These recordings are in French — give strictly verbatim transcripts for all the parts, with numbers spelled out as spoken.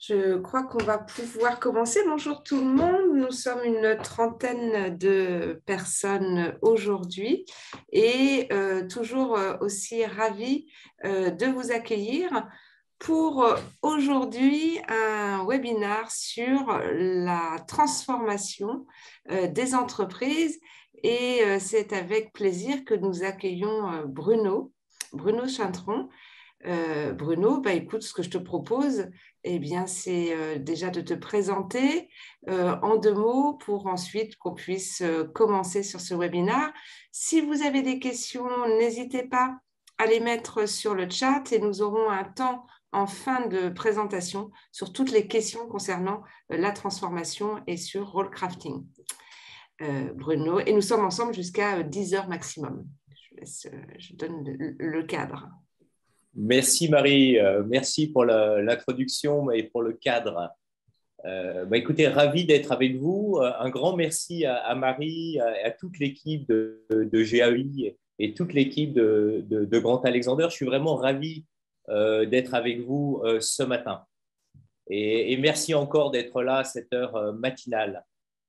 Je crois qu'on va pouvoir commencer. Bonjour tout le monde. Nous sommes une trentaine de personnes aujourd'hui et euh, toujours euh, aussi ravis euh, de vous accueillir pour euh, aujourd'hui un webinaire sur la transformation euh, des entreprises. Et euh, c'est avec plaisir que nous accueillons euh, Bruno, Bruno Chintron. Euh, Bruno, bah, écoute, ce que je te propose, eh bien, c'est euh, déjà de te présenter euh, en deux mots pour ensuite qu'on puisse euh, commencer sur ce webinaire. Si vous avez des questions, n'hésitez pas à les mettre sur le chat et nous aurons un temps en fin de présentation sur toutes les questions concernant euh, la transformation et sur role crafting. Euh, Bruno, et nous sommes ensemble jusqu'à dix heures maximum. Je, laisse, euh, je donne le, le cadre. Merci Marie, euh, merci pour l'introduction et pour le cadre. Euh, bah écoutez, ravi d'être avec vous. Un grand merci à, à Marie, à, à toute l'équipe de, de G A I et toute l'équipe de, de, de Grand Alexander. Je suis vraiment ravi euh, d'être avec vous euh, ce matin. Et, et merci encore d'être là à cette heure euh, matinale.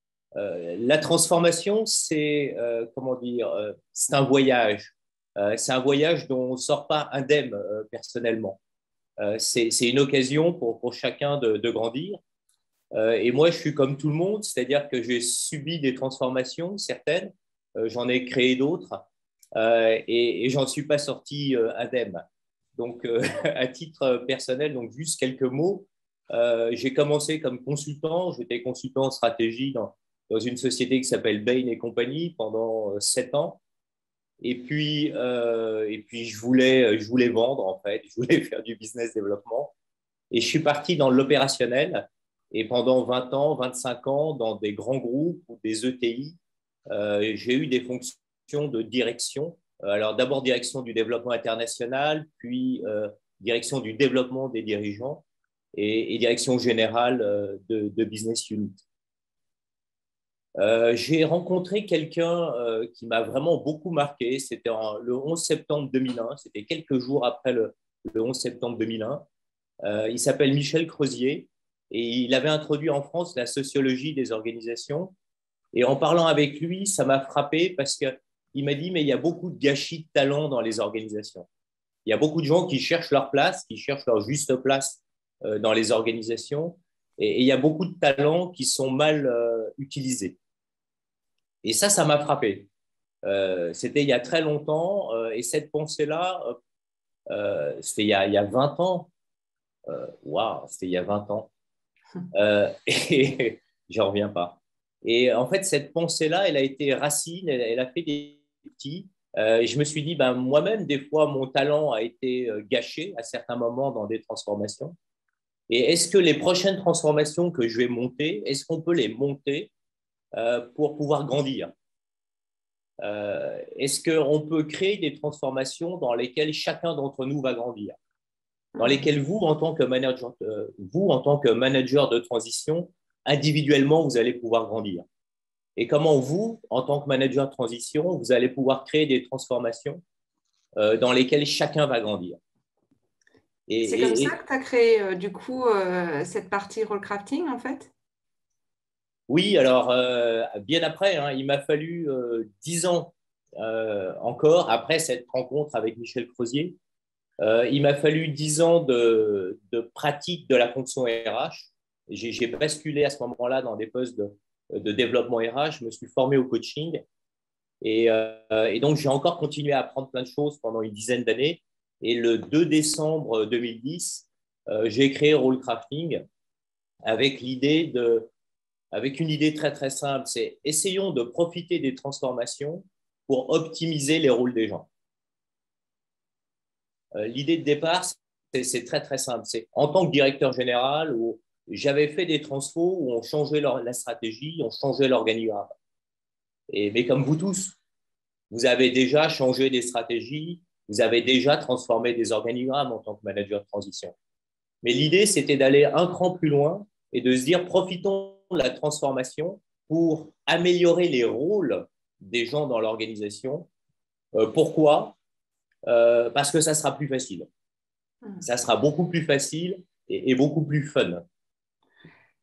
Euh, la transformation, c'est euh, comment dire, euh, c'est un voyage. Euh, c'est un voyage dont on ne sort pas indemne euh, personnellement. Euh, c'est une occasion pour, pour chacun de, de grandir. Euh, et moi, je suis comme tout le monde, c'est-à-dire que j'ai subi des transformations, certaines, euh, j'en ai créé d'autres, euh, et, et j'en suis pas sorti euh, indemne. Donc, euh, à titre personnel, donc juste quelques mots. Euh, j'ai commencé comme consultant, j'étais consultant en stratégie dans, dans une société qui s'appelle Bain et compagnie pendant euh, sept ans. Et puis, euh, et puis je, voulais, je voulais vendre, en fait, je voulais faire du business développement. Et je suis parti dans l'opérationnel. Et pendant vingt ans, vingt-cinq ans, dans des grands groupes ou des E T I, euh, j'ai eu des fonctions de direction. Alors d'abord direction du développement international, puis euh, direction du développement des dirigeants et, et direction générale euh, de, de business unit. Euh, j'ai rencontré quelqu'un euh, qui m'a vraiment beaucoup marqué. C'était le onze septembre deux mille un. C'était quelques jours après le, le onze septembre deux mille un. Euh, il s'appelle Michel Crozier et il avait introduit en France la sociologie des organisations. Et en parlant avec lui, ça m'a frappé parce qu'il m'a dit, mais il y a beaucoup de gâchis de talent dans les organisations. Il y a beaucoup de gens qui cherchent leur place, qui cherchent leur juste place euh, dans les organisations. Et, et il y a beaucoup de talents qui sont mal euh, utilisés. Et ça, ça m'a frappé. Euh, c'était il y a très longtemps. Euh, et cette pensée-là, euh, c'était il, il y a vingt ans. Waouh, wow, c'était il y a vingt ans. Euh, et j'en reviens pas. Et en fait, cette pensée-là, elle a été racine, elle, elle a fait des petits. Euh, et je me suis dit, ben, moi-même, des fois, mon talent a été gâché à certains moments dans des transformations. Et est-ce que les prochaines transformations que je vais monter, est-ce qu'on peut les monter euh, pour pouvoir grandir? euh, Est-ce qu'on peut créer des transformations dans lesquelles chacun d'entre nous va grandir? Dans lesquelles vous, en tant que manager, euh, vous, en tant que manager de transition, individuellement, vous allez pouvoir grandir. Et comment vous, en tant que manager de transition, vous allez pouvoir créer des transformations euh, dans lesquelles chacun va grandir. C'est comme ça que tu as créé, euh, du coup, euh, cette partie role crafting, en fait? Oui, alors, euh, bien après, hein, il m'a fallu euh, dix ans euh, encore, après cette rencontre avec Michel Crozier, euh, il m'a fallu dix ans de, de pratique de la fonction R H. J'ai basculé à ce moment-là dans des postes de, de développement R H, je me suis formé au coaching et, euh, et donc j'ai encore continué à apprendre plein de choses pendant une dizaine d'années. Et le deux décembre deux mille dix, euh, j'ai créé Role Crafting avec l'idée de, avec une idée très très simple, c'est essayons de profiter des transformations pour optimiser les rôles des gens. Euh, l'idée de départ, c'est très très simple. C'est en tant que directeur général, où j'avais fait des transfos où on changeait leur, la stratégie, on changeait l'organigramme. Et mais comme vous tous, vous avez déjà changé des stratégies, vous avez déjà transformé des organigrammes en tant que manager de transition. Mais l'idée, c'était d'aller un cran plus loin et de se dire profitons de la transformation pour améliorer les rôles des gens dans l'organisation. Euh, pourquoi? Euh, parce que ça sera plus facile. Ça sera beaucoup plus facile et, et beaucoup plus fun.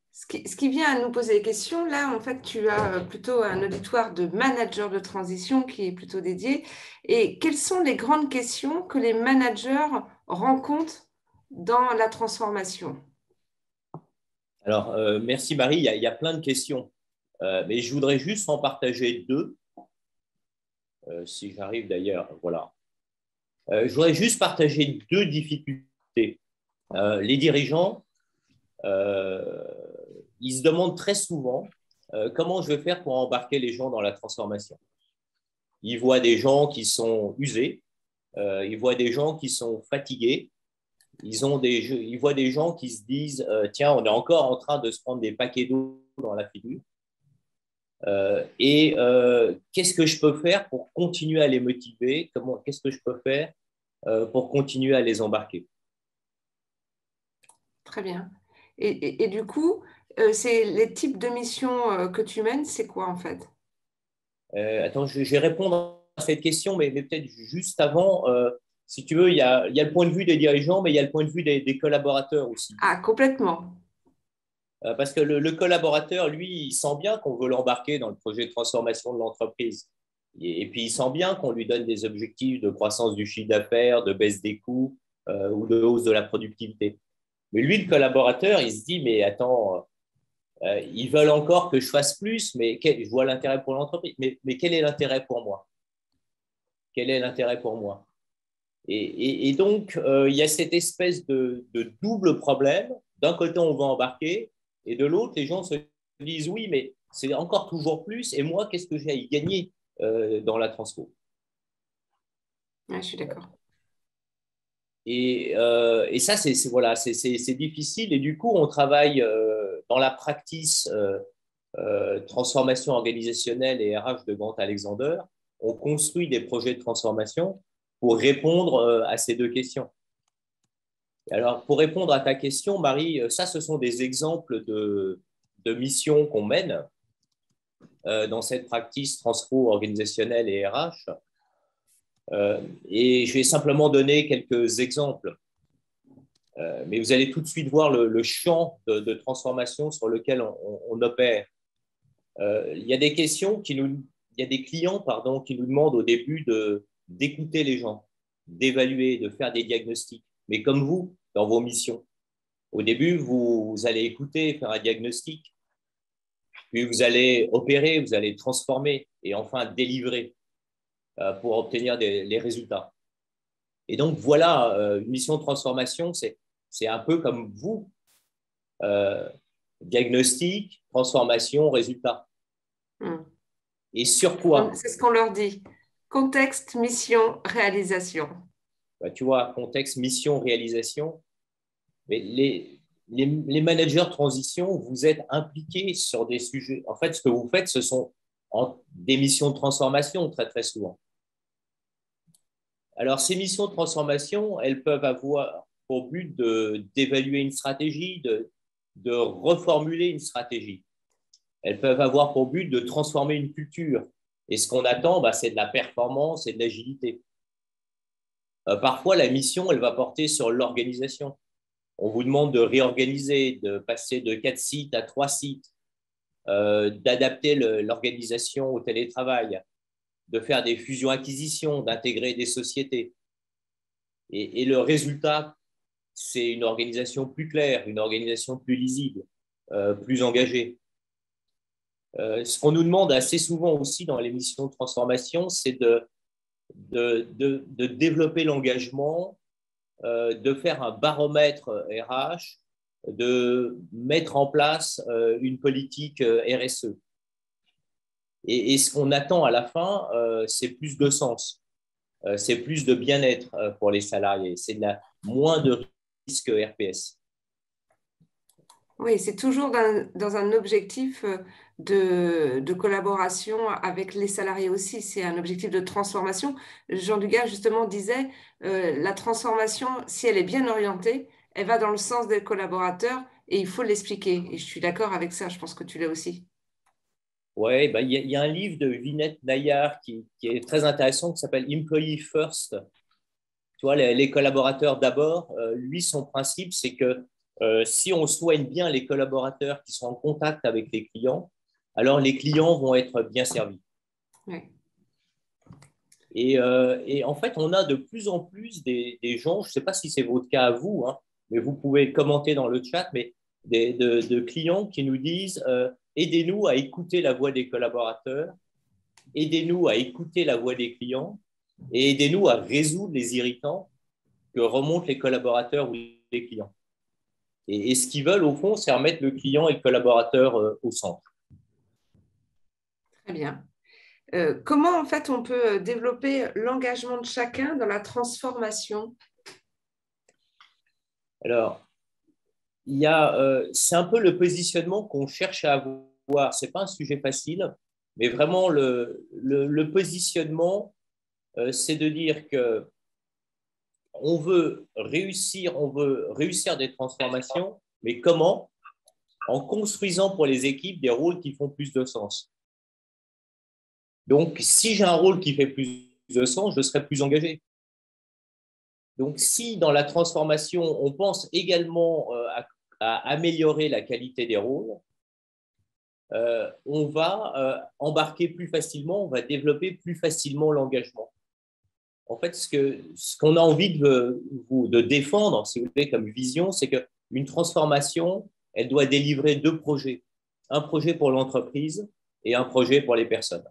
Ce qui, ce qui vient à nous poser des questions, là, en fait, tu as plutôt un auditoire de managers de transition qui est plutôt dédié. Et quelles sont les grandes questions que les managers rencontrent dans la transformation? Alors, euh, merci Marie, il y, a, il y a plein de questions, euh, mais je voudrais juste en partager deux, euh, si j'arrive d'ailleurs, voilà. Euh, je voudrais juste partager deux difficultés. Euh, les dirigeants, euh, ils se demandent très souvent euh, comment je vais faire pour embarquer les gens dans la transformation. Ils voient des gens qui sont usés, euh, ils voient des gens qui sont fatigués, ils, ont des, ils voient des gens qui se disent euh, tiens, on est encore en train de se prendre des paquets d'eau dans la figure. Euh, et euh, qu'est-ce que je peux faire pour continuer à les motiver? Comment, qu'est-ce que je peux faire euh, pour continuer à les embarquer? Très bien. Et, et, et du coup, euh, c'est les types de missions euh, que tu mènes, c'est quoi en fait? Euh, attends, je, je, vais répondre à cette question, mais, mais peut-être juste avant, euh, si tu veux, il y, a, il y a le point de vue des dirigeants, mais il y a le point de vue des, des collaborateurs aussi. Ah, complètement. Euh, parce que le, le collaborateur, lui, il sent bien qu'on veut l'embarquer dans le projet de transformation de l'entreprise. Et, et puis, il sent bien qu'on lui donne des objectifs de croissance du chiffre d'affaires, de baisse des coûts euh, ou de hausse de la productivité. Mais lui, le collaborateur, il se dit, mais attends, euh, ils veulent encore que je fasse plus, mais quel, je vois l'intérêt pour l'entreprise. Mais, mais quel est l'intérêt pour moi? Quel est l'intérêt pour moi? Et, et, et donc, euh, il y a cette espèce de, de double problème. D'un côté, on va embarquer, et de l'autre, les gens se disent, oui, mais c'est encore toujours plus, et moi, qu'est-ce que j'ai à y gagner euh, dans la transfo? Ouais, je suis d'accord. Et, euh, et ça, c'est voilà, c'est difficile. Et du coup, on travaille euh, dans la practice euh, euh, transformation organisationnelle et R H de Grant Alexander. On construit des projets de transformation pour répondre euh, à ces deux questions. Alors, pour répondre à ta question, Marie, ça, ce sont des exemples de, de missions qu'on mène euh, dans cette practice transfo organisationnelle et R H. Euh, et je vais simplement donner quelques exemples. Euh, mais vous allez tout de suite voir le, le champ de, de transformation sur lequel on, on, on opère. Euh, il y a des questions qui nous, il y a des clients, pardon, qui nous demandent au début de, d'écouter les gens, d'évaluer, de faire des diagnostics. Mais comme vous, dans vos missions, au début, vous, vous allez écouter, faire un diagnostic, puis vous allez opérer, vous allez transformer et enfin délivrer euh, pour obtenir des, les résultats. Et donc, voilà, euh, une mission de transformation, c'est, c'est un peu comme vous, euh, diagnostic, transformation, résultat. Hmm. Et sur quoi? C'est ce qu'on leur dit. Contexte, mission, réalisation. Bah, tu vois, contexte, mission, réalisation. Mais les, les, les managers de transition, vous êtes impliqués sur des sujets. En fait, ce que vous faites, ce sont en, des missions de transformation très, très souvent. Alors, ces missions de transformation, elles peuvent avoir pour but d'évaluer une stratégie, de, de reformuler une stratégie. Elles peuvent avoir pour but de transformer une culture. Et ce qu'on attend, bah, c'est de la performance et de l'agilité. Euh, parfois, la mission, elle va porter sur l'organisation. On vous demande de réorganiser, de passer de quatre sites à trois sites, euh, d'adapter l'organisation au télétravail, de faire des fusions-acquisitions, d'intégrer des sociétés. Et, et le résultat, c'est une organisation plus claire, une organisation plus lisible, euh, plus engagée. Euh, ce qu'on nous demande assez souvent aussi dans les missions de transformation, c'est de, de, de, de développer l'engagement, euh, de faire un baromètre R H, de mettre en place euh, une politique euh, R S E. Et, et ce qu'on attend à la fin, euh, c'est plus de sens, euh, c'est plus de bien-être euh, pour les salariés, c'est de la, moins de risques R P S. Oui, c'est toujours dans, dans un objectif de, de collaboration avec les salariés aussi. C'est un objectif de transformation. Jean Dugas, justement, disait, euh, la transformation, si elle est bien orientée, elle va dans le sens des collaborateurs et il faut l'expliquer. Et je suis d'accord avec ça, je pense que tu l'as aussi. Oui, bah, il y, y, a un livre de Vinette Nayar qui, qui est très intéressant qui s'appelle Employee First. Tu vois, les, les collaborateurs d'abord. Euh, lui, son principe, c'est que euh, si on soigne bien les collaborateurs qui sont en contact avec les clients, alors les clients vont être bien servis. Oui. Et, euh, et en fait, on a de plus en plus des, des gens, je ne sais pas si c'est votre cas à vous, hein, mais vous pouvez commenter dans le chat, mais des, de, de clients qui nous disent euh, aidez-nous à écouter la voix des collaborateurs, aidez-nous à écouter la voix des clients et aidez-nous à résoudre les irritants que remontent les collaborateurs ou les clients. Et, et ce qu'ils veulent, au fond, c'est remettre le client et le collaborateur euh, au centre. Très bien. Euh, comment, en fait, on peut développer l'engagement de chacun dans la transformation? Alors, il y a, euh, c'est un peu le positionnement qu'on cherche à avoir. Ce n'est pas un sujet facile, mais vraiment, le, le, le positionnement, euh, c'est de dire que on veut réussir, on veut réussir des transformations, mais comment? En construisant pour les équipes des rôles qui font plus de sens. Donc, si j'ai un rôle qui fait plus de sens, je serai plus engagé. Donc, si dans la transformation, on pense également euh, à, à améliorer la qualité des rôles, euh, on va euh, embarquer plus facilement, on va développer plus facilement l'engagement. En fait, ce que, ce qu'on a envie de, de défendre, si vous voulez, comme vision, c'est qu'une transformation, elle doit délivrer deux projets. Un projet pour l'entreprise et un projet pour les personnes.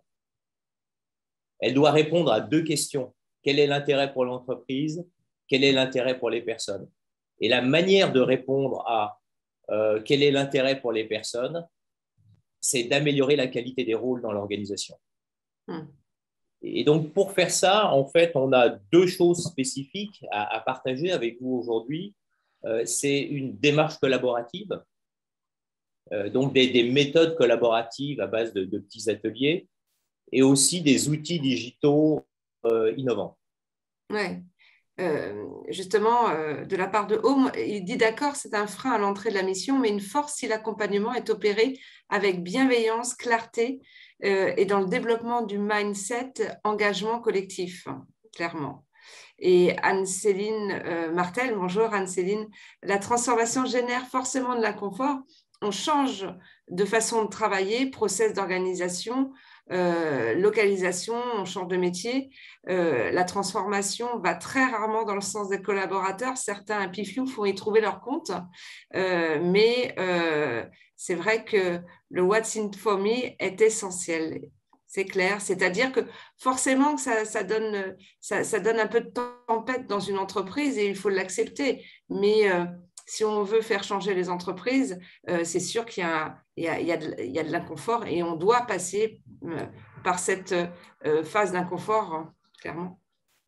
Elle doit répondre à deux questions. Quel est l'intérêt pour l'entreprise? Quel est l'intérêt pour les personnes? Et la manière de répondre à euh, quel est l'intérêt pour les personnes, c'est d'améliorer la qualité des rôles dans l'organisation. Mmh. Et donc, pour faire ça, en fait, on a deux choses spécifiques à, à partager avec vous aujourd'hui. Euh, c'est une démarche collaborative, euh, donc des, des méthodes collaboratives à base de, de petits ateliers, et aussi des outils digitaux euh, innovants. Oui. Euh, justement, euh, de la part de Home, il dit d'accord, c'est un frein à l'entrée de la mission, mais une force si l'accompagnement est opéré avec bienveillance, clarté euh, et dans le développement du mindset engagement collectif, clairement. Et Anne-Céline euh, Martel, bonjour Anne-Céline, la transformation génère forcément de l'inconfort. On change de façon de travailler, process d'organisation, euh, localisation, on change de métier. Euh, la transformation va très rarement dans le sens des collaborateurs. Certains pifiou font y trouver leur compte. Euh, mais euh, c'est vrai que le What's in for me est essentiel. C'est clair, c'est-à-dire que forcément ça, ça, donne, ça, ça donne un peu de tempête dans une entreprise et il faut l'accepter. Mais euh, si on veut faire changer les entreprises, euh, c'est sûr qu'il y a, il y a, il y a de, il y a de l'inconfort et on doit passer euh, par cette euh, phase d'inconfort, hein, clairement.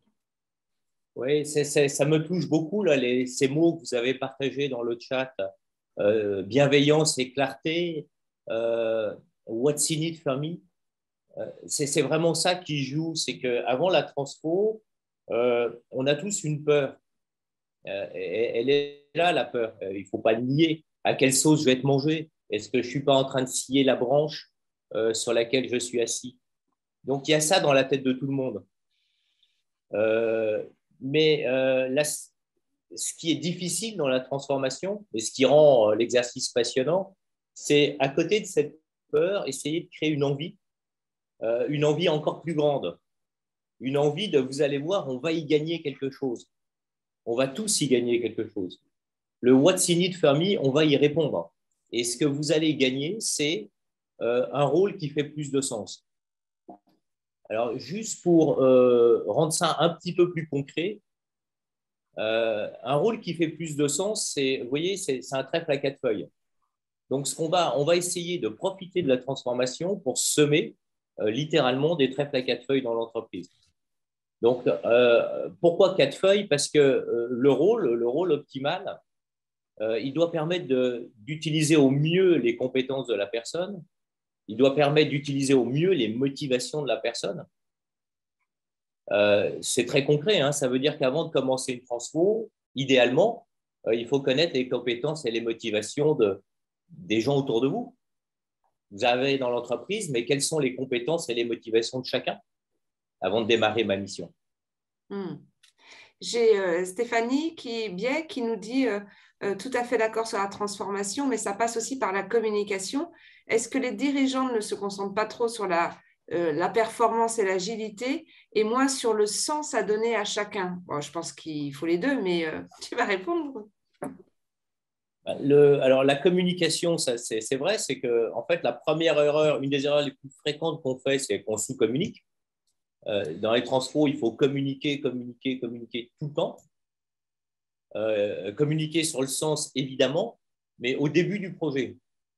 Oui, c'est, c'est, ça me touche beaucoup, là, les, ces mots que vous avez partagés dans le chat. Euh, bienveillance et clarté, euh, what's in it for me? C'est, c'est vraiment ça qui joue, c'est qu'avant la transpo, euh, on a tous une peur. Euh, elle est là, la peur. Euh, il ne faut pas nier à quelle sauce je vais être mangé. Est-ce que je ne suis pas en train de scier la branche euh, sur laquelle je suis assis? Donc, il y a ça dans la tête de tout le monde. Euh, mais euh, là, ce qui est difficile dans la transformation, et ce qui rend euh, l'exercice passionnant, c'est à côté de cette peur, essayer de créer une envie, euh, une envie encore plus grande. Une envie de, vous allez voir, on va y gagner quelque chose. On va tous y gagner quelque chose. Le What's in it for me, on va y répondre. Et ce que vous allez gagner, c'est euh, un rôle qui fait plus de sens. Alors, juste pour euh, rendre ça un petit peu plus concret, euh, un rôle qui fait plus de sens, c'est, vous voyez, c'est, c'est un trèfle à quatre feuilles. Donc, ce qu'on va, on va essayer de profiter de la transformation pour semer euh, littéralement des trèfles à quatre feuilles dans l'entreprise. Donc, euh, pourquoi quatre feuilles? Parce que euh, le rôle, le rôle optimal, euh, il doit permettre de, d'utiliser au mieux les compétences de la personne. Il doit permettre d'utiliser au mieux les motivations de la personne. Euh, c'est très concret, hein, ça veut dire qu'avant de commencer une transfo, idéalement, euh, il faut connaître les compétences et les motivations de, des gens autour de vous. Vous avez dans l'entreprise, mais quelles sont les compétences et les motivations de chacun avant de démarrer ma mission? Hmm. j'ai euh, Stéphanie qui, Biais qui nous dit euh, euh, tout à fait d'accord sur la transformation, mais ça passe aussi par la communication. Est-ce que les dirigeants ne se concentrent pas trop sur la, euh, la performance et l'agilité et moins sur le sens à donner à chacun? Bon, je pense qu'il faut les deux, mais euh, tu vas répondre. Le, alors, la communication, ça, c'est, c'est vrai, c'est que, en fait, la première erreur, une des erreurs les plus fréquentes qu'on fait, c'est qu'on sous-communique. Euh, dans les transports, il faut communiquer, communiquer, communiquer tout le temps. Euh, communiquer sur le sens, évidemment, mais au début du projet.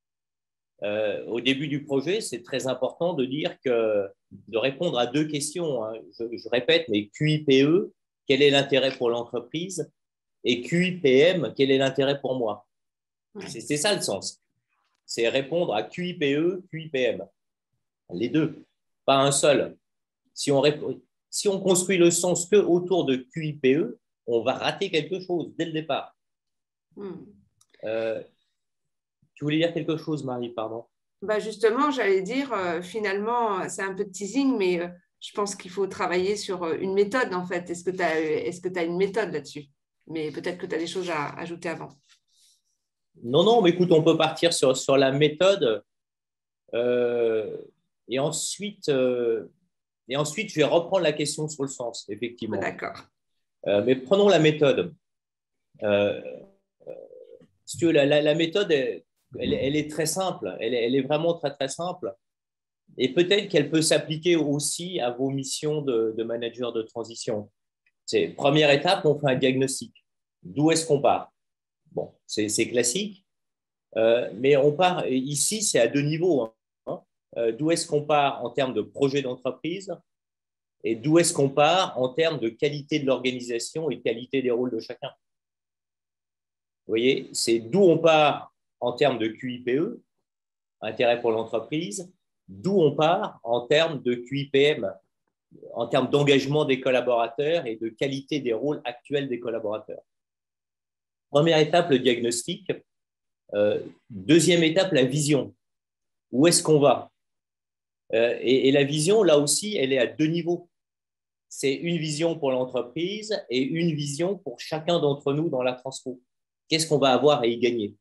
Euh, au début du projet, c'est très important de dire que, de répondre à deux questions. Hein. Je, je répète, mais Q I P E, quel est l'intérêt pour l'entreprise? Et Q I P M, quel est l'intérêt pour moi? Ouais. C'est, c'est ça le sens. C'est répondre à Q I P E, Q I P M. Les deux, pas un seul. Si on, répond, si on construit le sens que autour de Q I P E, on va rater quelque chose dès le départ. Hmm. Euh, tu voulais dire quelque chose, Marie, pardon? Bah justement, j'allais dire, euh, finalement, c'est un peu de teasing, mais euh, je pense qu'il faut travailler sur euh, une méthode, en fait. Est-ce que tu as, est-ce que tu as une méthode là-dessus? Mais peut-être que tu as des choses à ajouter avant. Non, non, mais écoute, on peut partir sur, sur la méthode. Euh, et, ensuite, euh, et ensuite, je vais reprendre la question sur le sens, effectivement. D'accord. Euh, mais prenons la méthode. Euh, si tu veux, la, la, la méthode, elle, elle, elle, est très simple. Elle, elle est vraiment très, très simple. Et peut-être qu'elle peut s'appliquer aussi à vos missions de, de manager de transition. C'est, première étape, on fait un diagnostic. D'où est-ce qu'on part? Bon, c'est, c'est classique, euh, mais on part, ici, c'est à deux niveaux. Hein. Euh, d'où est-ce qu'on part en termes de projet d'entreprise et d'où est-ce qu'on part en termes de qualité de l'organisation et qualité des rôles de chacun? Vous voyez, c'est d'où on part en termes de Q I P E, intérêt pour l'entreprise, d'où on part en termes de Q I P M, en termes d'engagement des collaborateurs et de qualité des rôles actuels des collaborateurs. Première étape, le diagnostic. Euh, deuxième étape, la vision. Où est-ce qu'on va? euh, et, et la vision, là aussi, elle est à deux niveaux. C'est une vision pour l'entreprise et une vision pour chacun d'entre nous dans la transfo. Qu'est-ce qu'on va avoir à y gagner?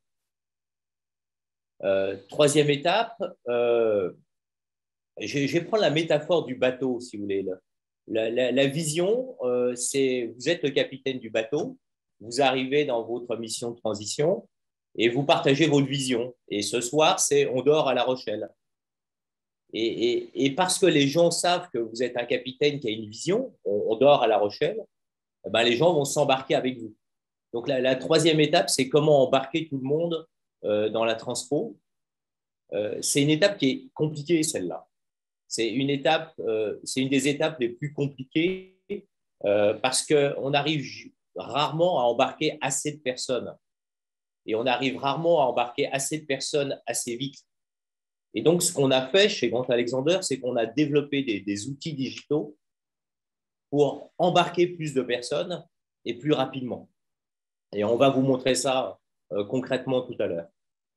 euh, Troisième étape, euh, je, je vais prendre la métaphore du bateau, si vous voulez. La, la, la vision, euh, c'est vous êtes le capitaine du bateau, vous arrivez dans votre mission de transition et vous partagez votre vision. Et ce soir, c'est on dort à La Rochelle. Et, et, et parce que les gens savent que vous êtes un capitaine qui a une vision, on, on dort à La Rochelle, eh ben, les gens vont s'embarquer avec vous. Donc la, la troisième étape, c'est comment embarquer tout le monde euh, dans la transpo. Euh, c'est une étape qui est compliquée, celle-là. C'est une étape, euh, c'est une des étapes les plus compliquées euh, parce qu'on arrive rarement à embarquer assez de personnes et on arrive rarement à embarquer assez de personnes assez vite. Et donc, ce qu'on a fait chez Grant Alexander, c'est qu'on a développé des, des outils digitaux pour embarquer plus de personnes et plus rapidement. Et on va vous montrer ça euh, concrètement tout à l'heure.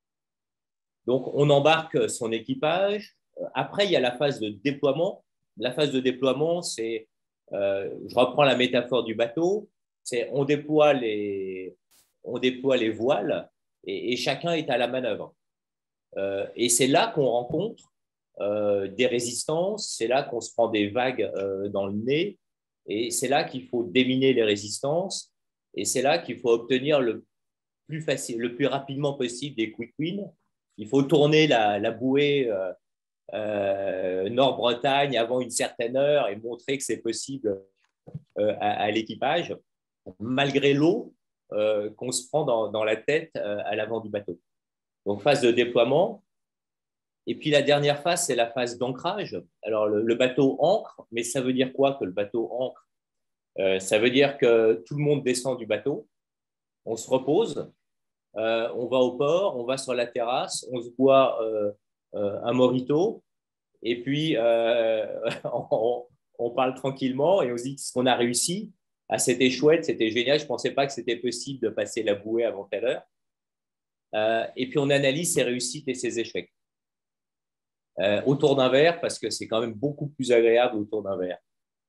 Donc, on embarque son équipage. Après, il y a la phase de déploiement. La phase de déploiement, c'est, euh, je reprends la métaphore du bateau, c'est on déploie les, on déploie les voiles et, et chacun est à la manœuvre. Euh, et c'est là qu'on rencontre euh, des résistances, c'est là qu'on se prend des vagues euh, dans le nez, et c'est là qu'il faut déminer les résistances, et c'est là qu'il faut obtenir le plus, facile, le plus rapidement possible des quick wins. Il faut tourner la, la bouée euh, euh, Nord-Bretagne avant une certaine heure et montrer que c'est possible euh, à, à l'équipage, malgré l'eau euh, qu'on se prend dans, dans la tête euh, à l'avant du bateau. Donc, phase de déploiement. Et puis, la dernière phase, c'est la phase d'ancrage. Alors, le, le bateau ancre, mais ça veut dire quoi que le bateau ancre? euh, Ça veut dire que tout le monde descend du bateau, on se repose, euh, on va au port, on va sur la terrasse, on se boit euh, euh, un mojito, et puis euh, on, on parle tranquillement et on se dit qu'on a réussi. Ah, c'était chouette, c'était génial, je ne pensais pas que c'était possible de passer la bouée avant telle heure. Euh, et puis on analyse ses réussites et ses échecs. Euh, autour d'un verre, parce que c'est quand même beaucoup plus agréable autour d'un verre.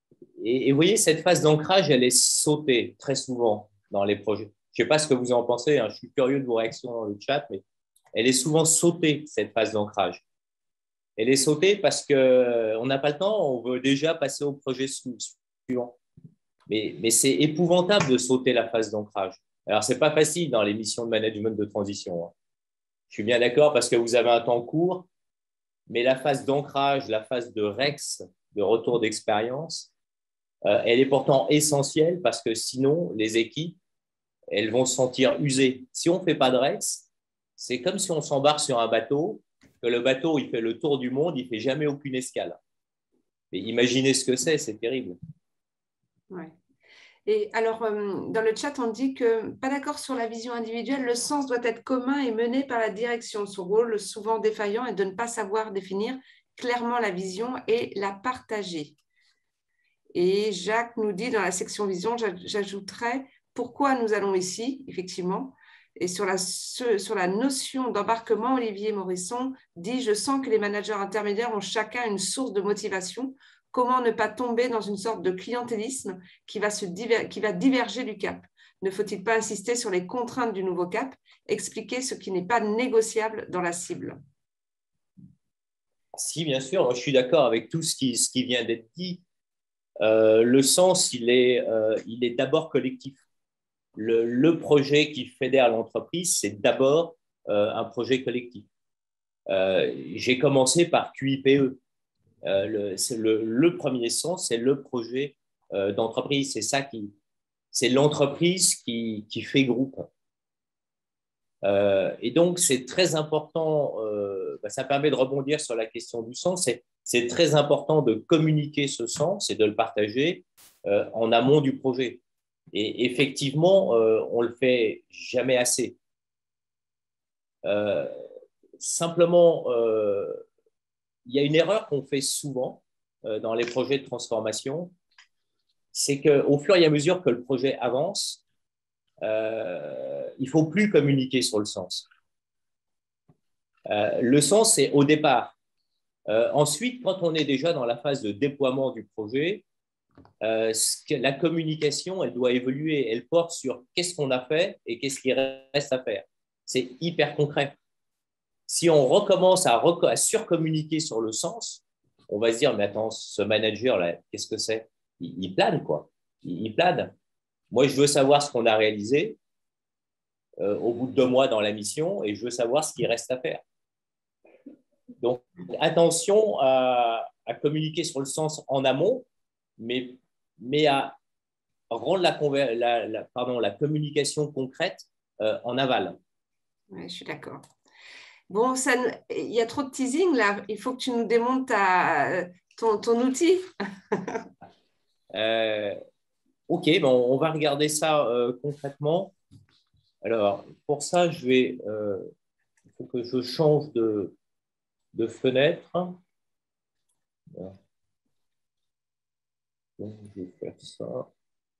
Et, et vous voyez, cette phase d'ancrage, elle est sautée très souvent dans les projets. Je ne sais pas ce que vous en pensez, hein, je suis curieux de vos réactions dans le chat, mais elle est souvent sautée, cette phase d'ancrage. Elle est sautée parce qu'on n'a pas le temps, on veut déjà passer au projet suivant. Mais, mais c'est épouvantable de sauter la phase d'ancrage. Alors, ce n'est pas facile dans les missions de management de transition, hein. Je suis bien d'accord parce que vous avez un temps court, mais la phase d'ancrage, la phase de REX, de retour d'expérience, euh, elle est pourtant essentielle parce que sinon, les équipes, elles vont se sentir usées. Si on ne fait pas de REX, c'est comme si on s'embarque sur un bateau, que le bateau, il fait le tour du monde, il ne fait jamais aucune escale. Mais imaginez ce que c'est, c'est terrible. Ouais. Et alors, euh, dans le chat, on dit que pas d'accord sur la vision individuelle, le sens doit être commun et mené par la direction. Son rôle, souvent défaillant, est de ne pas savoir définir clairement la vision et la partager. Et Jacques nous dit dans la section vision, j'ajouterais pourquoi nous allons ici, effectivement. Et sur la, sur la notion d'embarquement, Olivier Morisson dit « Je sens que les managers intermédiaires ont chacun une source de motivation. Comment ne pas tomber dans une sorte de clientélisme qui va, se diver, qui va diverger du cap? Ne faut-il pas insister sur les contraintes du nouveau cap, expliquer ce qui n'est pas négociable dans la cible ?» Si, bien sûr, je suis d'accord avec tout ce qui, ce qui vient d'être dit. Euh, le sens, il est, euh, il est d'abord collectif. Le, le projet qui fédère l'entreprise, c'est d'abord euh, un projet collectif. Euh, j'ai commencé par Q I P E. Euh, le, le, le premier sens, c'est le projet euh, d'entreprise. C'est ça qui, c'est l'entreprise qui, qui fait groupe. Euh, et donc, c'est très important, euh, bah, ça permet de rebondir sur la question du sens, c'est, c'est très important de communiquer ce sens et de le partager euh, en amont du projet. Et effectivement, euh, on le fait jamais assez. Euh, simplement, euh, il y a une erreur qu'on fait souvent euh, dans les projets de transformation, c'est qu'au fur et à mesure que le projet avance, euh, il ne faut plus communiquer sur le sens. Euh, le sens, c'est au départ. Euh, ensuite, quand on est déjà dans la phase de déploiement du projet, euh, la communication, elle doit évoluer. Elle porte sur qu'est-ce qu'on a fait et qu'est-ce qui reste à faire. C'est hyper concret. Si on recommence à, rec à surcommuniquer sur le sens, on va se dire, mais attends, ce manager-là, qu'est-ce que c'est? il, il plane, quoi. Il, il plane. Moi, je veux savoir ce qu'on a réalisé euh, au bout de deux mois dans la mission et je veux savoir ce qui reste à faire. Donc, attention à, à communiquer sur le sens en amont, mais, mais à rendre la, la, la, pardon, la communication concrète euh, en aval. Oui, je suis d'accord. Bon, ça, il y a trop de teasing là. Il faut que tu nous démontes ta, ton, ton outil. euh, ok, bon, on va regarder ça euh, concrètement. Alors, pour ça, je vais, euh, il faut que je change de, de fenêtre. Donc, je vais faire ça.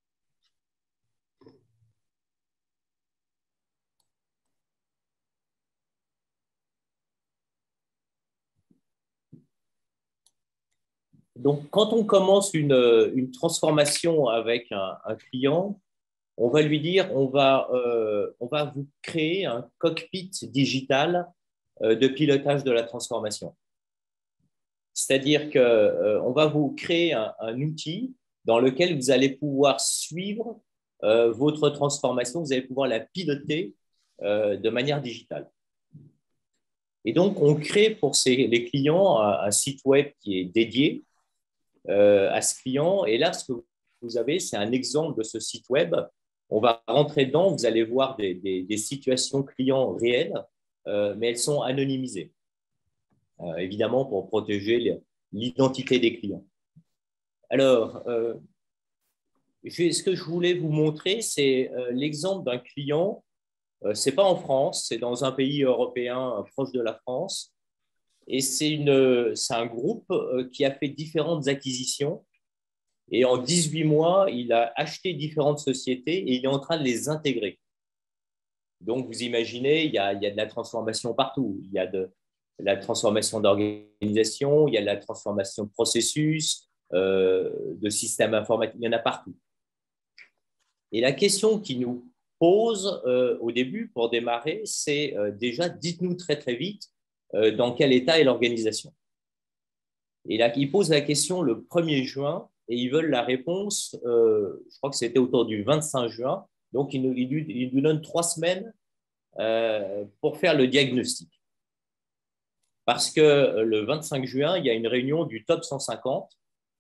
Donc, quand on commence une, une transformation avec un, un client, on va lui dire, on va, euh, on va vous créer un cockpit digital euh, de pilotage de la transformation. C'est-à-dire qu'on euh, va vous créer un, un outil dans lequel vous allez pouvoir suivre euh, votre transformation, vous allez pouvoir la piloter euh, de manière digitale. Et donc, on crée pour ces, les clients un, un site web qui est dédié euh, à ce client. Et là, ce que vous avez, c'est un exemple de ce site web. On va rentrer dedans, vous allez voir des, des, des situations clients réelles, euh, mais elles sont anonymisées, euh, évidemment pour protéger l'identité des clients. Alors, euh, je, ce que je voulais vous montrer, c'est euh, l'exemple d'un client. Euh, ce n'est pas en France, c'est dans un pays européen euh, proche de la France. Et c'est un groupe euh, qui a fait différentes acquisitions. Et en dix-huit mois, il a acheté différentes sociétés et il est en train de les intégrer. Donc, vous imaginez, il y a, il y a de la transformation partout. Il y a de la transformation d'organisation, il y a de la transformation de processus, euh, de systèmes informatiques, il y en a partout. Et la question qui nous pose euh, au début, pour démarrer, c'est euh, déjà, dites-nous très très vite euh, dans quel état est l'organisation. Et là, ils posent la question le premier juin et ils veulent la réponse, euh, je crois que c'était autour du vingt-cinq juin, donc ils nous, ils nous, ils nous donnent trois semaines euh, pour faire le diagnostic. Parce que le vingt-cinq juin, il y a une réunion du top cent cinquante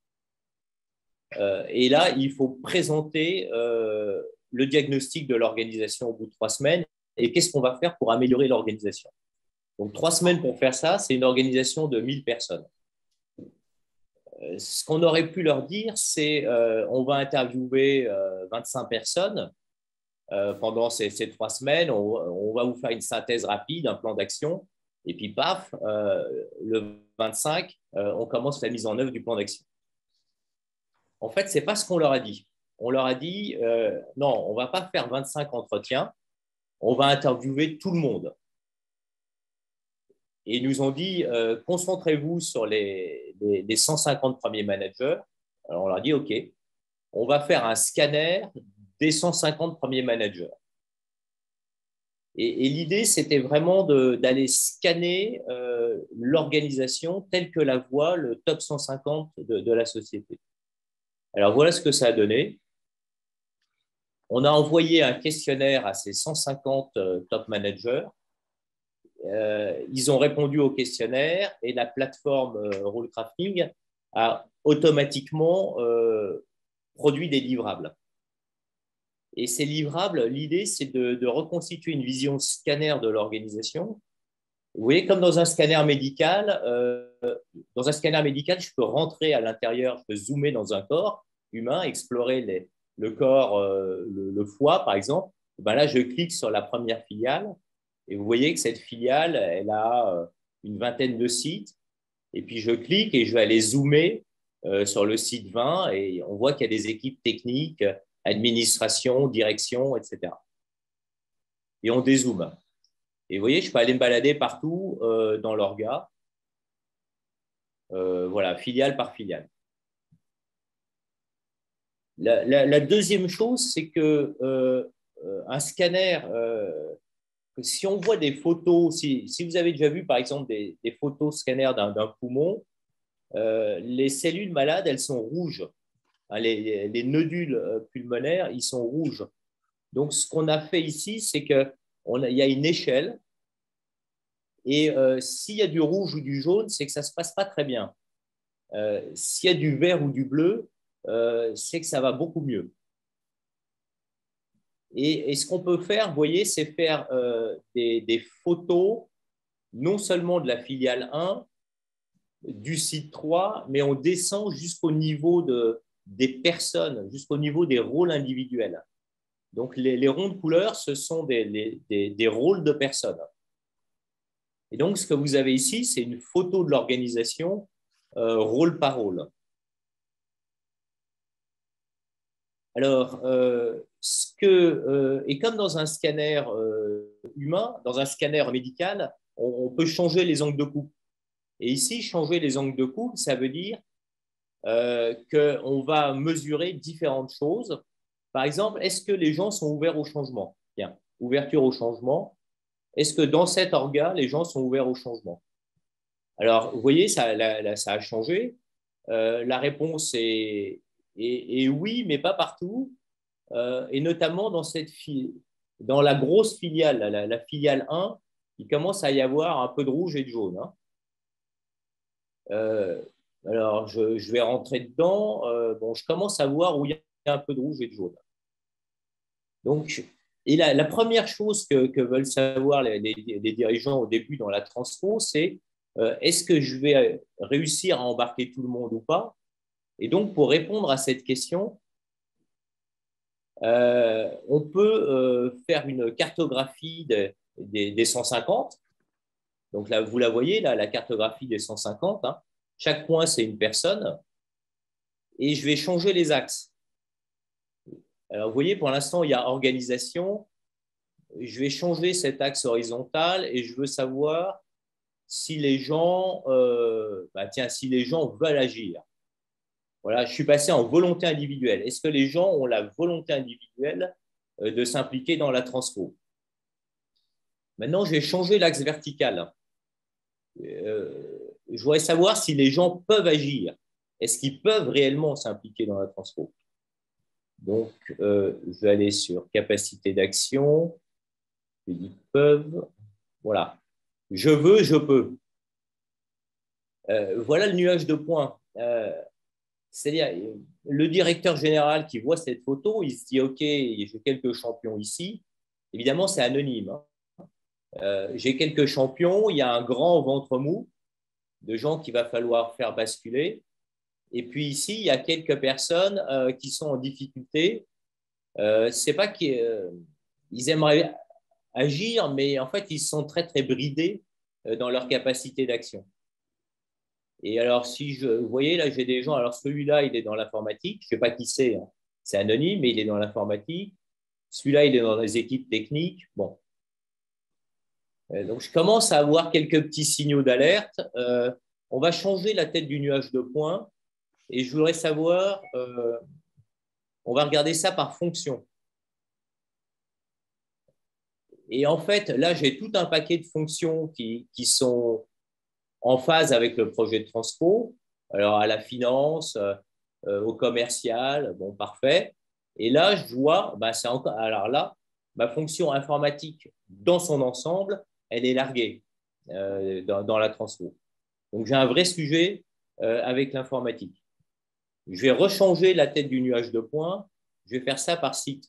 euh, et là, il faut présenter euh, le diagnostic de l'organisation au bout de trois semaines et qu'est-ce qu'on va faire pour améliorer l'organisation. Donc, trois semaines pour faire ça, c'est une organisation de mille personnes. Euh, ce qu'on aurait pu leur dire, c'est euh, on va interviewer euh, vingt-cinq personnes euh, pendant ces, ces trois semaines, on, on va vous faire une synthèse rapide, un plan d'action, et puis paf, euh, le vingt-cinq, euh, on commence la mise en œuvre du plan d'action. En fait, ce n'est pas ce qu'on leur a dit. On leur a dit, euh, non, on ne va pas faire vingt-cinq entretiens, on va interviewer tout le monde. Et ils nous ont dit, euh, concentrez-vous sur les, les, les cent cinquante premiers managers. Alors, on leur a dit, OK, on va faire un scanner des cent cinquante premiers managers. Et, et l'idée, c'était vraiment d'aller scanner euh, l'organisation telle que la voit le top cent cinquante de, de la société. Alors, voilà ce que ça a donné. On a envoyé un questionnaire à ces cent cinquante euh, top managers. Euh, ils ont répondu au questionnaire et la plateforme euh, Rollcrafting a automatiquement euh, produit des livrables. Et ces livrables, l'idée, c'est de, de reconstituer une vision scanner de l'organisation. Vous voyez, comme dans un scanner médical, euh, dans un scanner médical, je peux rentrer à l'intérieur, je peux zoomer dans un corps humain, explorer les, le corps, euh, le, le foie, par exemple. Ben là, je clique sur la première filiale et vous voyez que cette filiale, elle a une vingtaine de sites. Et puis, je clique et je vais aller zoomer euh, sur le site vingt et on voit qu'il y a des équipes techniques, administration, direction, et cetera. Et on dézoome. Et vous voyez, je peux aller me balader partout euh, dans l'orga, euh, voilà, filiale par filiale. La, la, la deuxième chose, c'est que euh, un scanner, euh, si on voit des photos, si, si vous avez déjà vu par exemple des, des photos scanners d'un poumon, euh, les cellules malades, elles sont rouges. Hein, les, les nodules pulmonaires, ils sont rouges. Donc, ce qu'on a fait ici, c'est qu'il y a une échelle. Et euh, s'il y a du rouge ou du jaune, c'est que ça ne se passe pas très bien. Euh, s'il y a du vert ou du bleu, euh, c'est que ça va beaucoup mieux. Et, et ce qu'on peut faire, vous voyez, c'est faire euh, des, des photos, non seulement de la filiale un, du site trois, mais on descend jusqu'au niveau de, des personnes, jusqu'au niveau des rôles individuels. Donc, les, les ronds de couleur, ce sont des, les, des, des rôles de personnes. Et donc, ce que vous avez ici, c'est une photo de l'organisation euh, rôle par rôle. Alors, euh, ce que, euh, et comme dans un scanner euh, humain, dans un scanner médical, on, on peut changer les angles de coupe. Et ici, changer les angles de coupe, ça veut dire euh, qu'on va mesurer différentes choses. Par exemple, est-ce que les gens sont ouverts au changement? Bien, ouverture au changement. Est-ce que dans cet orga, les gens sont ouverts au changement? Alors, vous voyez, ça, la, ça a changé. Euh, la réponse est, est, est, oui, mais pas partout. Euh, et notamment dans, cette file, dans la grosse filiale, la, la filiale un, il commence à y avoir un peu de rouge et de jaune. Hein. Euh, alors, je, je, vais rentrer dedans. Euh, bon, je commence à voir où il y a un peu de rouge et de jaune. Donc, et la, la première chose que, que veulent savoir les, les, les dirigeants au début dans la transfo, c'est euh, est-ce que je vais réussir à embarquer tout le monde ou pas? Et donc, pour répondre à cette question, euh, on peut euh, faire une cartographie de, de, des cent cinquante. Donc là, vous la voyez, là, la cartographie des cent cinquante. Hein. Chaque point, c'est une personne. Et je vais changer les axes. Alors, vous voyez, pour l'instant, il y a organisation. Je vais changer cet axe horizontal et je veux savoir si les gens, euh, bah tiens, si les gens veulent agir. Voilà, je suis passé en volonté individuelle. Est-ce que les gens ont la volonté individuelle de s'impliquer dans la transfo? Maintenant, je vais changer l'axe vertical. Euh, je voudrais savoir si les gens peuvent agir. Est-ce qu'ils peuvent réellement s'impliquer dans la transfo? Donc, euh, je vais aller sur capacité d'action. Je dis peuvent. Voilà. Je veux, je peux. Euh, voilà le nuage de points. Euh, C'est-à-dire, le directeur général qui voit cette photo, il se dit, OK, j'ai quelques champions ici. Évidemment, c'est anonyme. Hein. Euh, j'ai quelques champions, il y a un grand ventre mou de gens qu'il va falloir faire basculer. Et puis ici, il y a quelques personnes euh, qui sont en difficulté. Euh, c'est pas qu'ils euh, aimeraient agir, mais en fait, ils sont très, très bridés euh, dans leur capacité d'action. Et alors, si je, vous voyez, là, j'ai des gens, alors celui-là, il est dans l'informatique, je ne sais pas qui c'est, hein. C'est anonyme, mais il est dans l'informatique. Celui-là, il est dans les équipes techniques. Bon. Euh, donc, je commence à avoir quelques petits signaux d'alerte. Euh, on va changer la tête du nuage de points et je voudrais savoir, euh, on va regarder ça par fonction. Et en fait, là, j'ai tout un paquet de fonctions qui, qui sont en phase avec le projet de transfo. Alors, à la finance, euh, au commercial, bon, parfait. Et là, je vois, bah, c'est encore, alors là, ma fonction informatique dans son ensemble, elle est larguée euh, dans, dans la transfo. Donc, j'ai un vrai sujet euh, avec l'informatique. Je vais rechanger la tête du nuage de points. Je vais faire ça par site.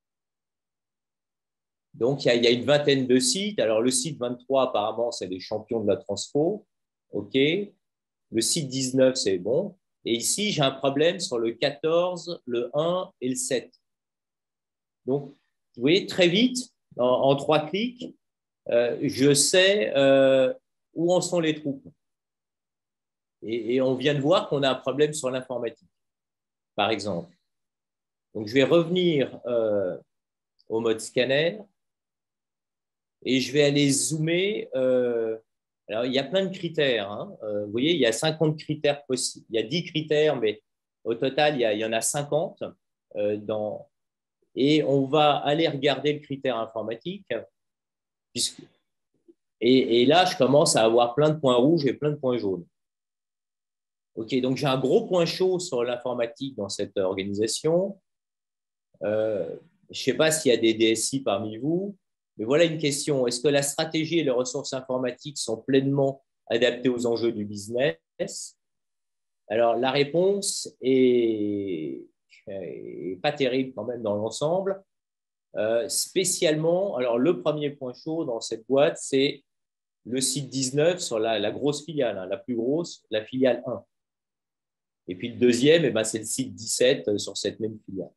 Donc, il y, a, il y a une vingtaine de sites. Alors, le site vingt-trois, apparemment, c'est les champions de la transfo. OK. Le site dix-neuf, c'est bon. Et ici, j'ai un problème sur le quatorze, le un et le sept. Donc, vous voyez, très vite, en, en trois clics, euh, je sais euh, où en sont les troupes. Et, et on vient de voir qu'on a un problème sur l'informatique, par exemple. Donc, je vais revenir euh, au mode scanner et je vais aller zoomer. Euh, alors, il y a plein de critères. Hein. Euh, vous voyez, il y a cinquante critères possibles. Il y a dix critères, mais au total, il y, a, il y en a cinquante. Euh, dans... Et on va aller regarder le critère informatique. Puisque... Et, et là, je commence à avoir plein de points rouges et plein de points jaunes. OK, donc j'ai un gros point chaud sur l'informatique dans cette organisation. Euh, je ne sais pas s'il y a des D S I parmi vous, mais voilà une question. Est-ce que la stratégie et les ressources informatiques sont pleinement adaptées aux enjeux du business? Alors, la réponse est, est pas terrible quand même dans l'ensemble. Euh, spécialement, alors le premier point chaud dans cette boîte, c'est le site dix-neuf sur la, la grosse filiale, hein, la plus grosse, la filiale un. Et puis le deuxième, eh ben, c'est le site dix-sept sur cette même filiale.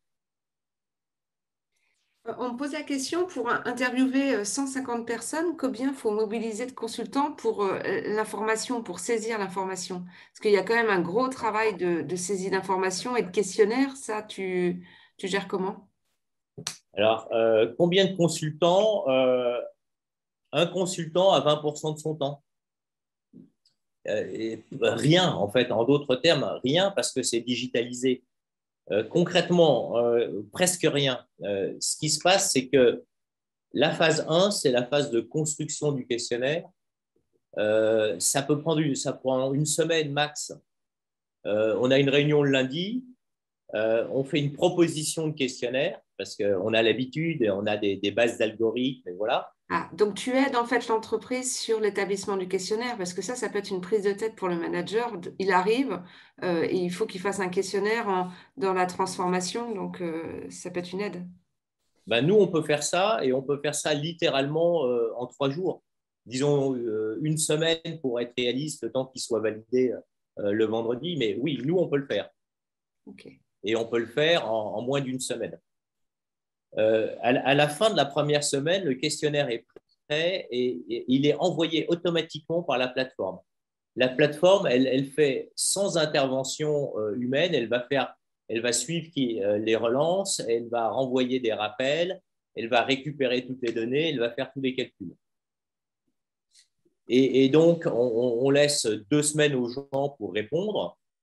On me pose la question, pour interviewer cent cinquante personnes, combien il faut mobiliser de consultants pour l'information, pour saisir l'information? Parce qu'il y a quand même un gros travail de, de saisie d'information et de questionnaire. Ça, tu, tu gères comment? Alors, euh, combien de consultants? euh, Un consultant à vingt pour cent de son temps. Euh, et rien, en fait, en d'autres termes, rien parce que c'est digitalisé. Euh, concrètement, euh, presque rien. Euh, ce qui se passe, c'est que la phase un, c'est la phase de construction du questionnaire. Euh, ça peut prendre une, ça prend une semaine max. Euh, on a une réunion le lundi, euh, on fait une proposition de questionnaire parce qu'on a l'habitude, on a des, des bases d'algorithmes, et voilà. Ah, donc tu aides en fait l'entreprise sur l'établissement du questionnaire, parce que ça, ça peut être une prise de tête pour le manager. Il arrive euh, et il faut qu'il fasse un questionnaire en- dans la transformation, donc euh, ça peut être une aide. Ben, nous, on peut faire ça et on peut faire ça littéralement euh, en trois jours. Disons euh, une semaine pour être réaliste, le temps qu'il soit validé euh, le vendredi. Mais oui, nous, on peut le faire. Okay. Et on peut le faire en, en moins d'une semaine. Euh, à, à, la fin de la première semaine, le questionnaire est prêt et, et il est envoyé automatiquement par la plateforme. La plateforme, elle, elle fait sans intervention euh, humaine, elle va faire, elle va suivre qui, euh, les relances, elle va renvoyer des rappels, elle va récupérer toutes les données, elle va faire tous les calculs. Et, et donc, on, on laisse deux semaines aux gens pour répondre.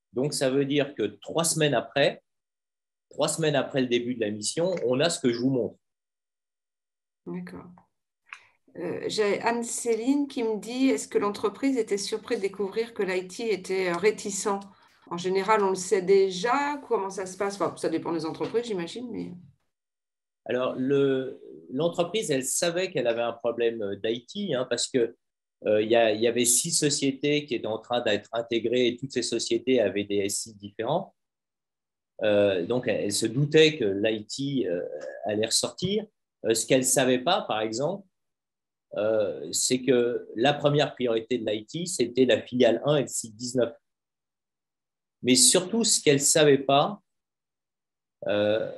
Donc, ça veut dire que trois semaines après, trois semaines après le début de la mission, on a ce que je vous montre. D'accord. Euh, j'ai Anne-Céline qui me dit, est-ce que l'entreprise était surprise de découvrir que l'I T était réticent? En général, on le sait déjà. Comment ça se passe? Enfin, ça dépend des entreprises, j'imagine. Mais... Alors, le, l'entreprise, elle savait qu'elle avait un problème d'I T hein, parce que euh, il y, a, il y avait six sociétés qui étaient en train d'être intégrées et toutes ces sociétés avaient des S I différents. Euh, donc, elle, elle se doutait que l'I T euh, allait ressortir. Euh, ce qu'elle ne savait pas, par exemple, euh, c'est que la première priorité de l'I T, c'était la filiale un et le site dix-neuf. Mais surtout, ce qu'elle ne savait pas, euh,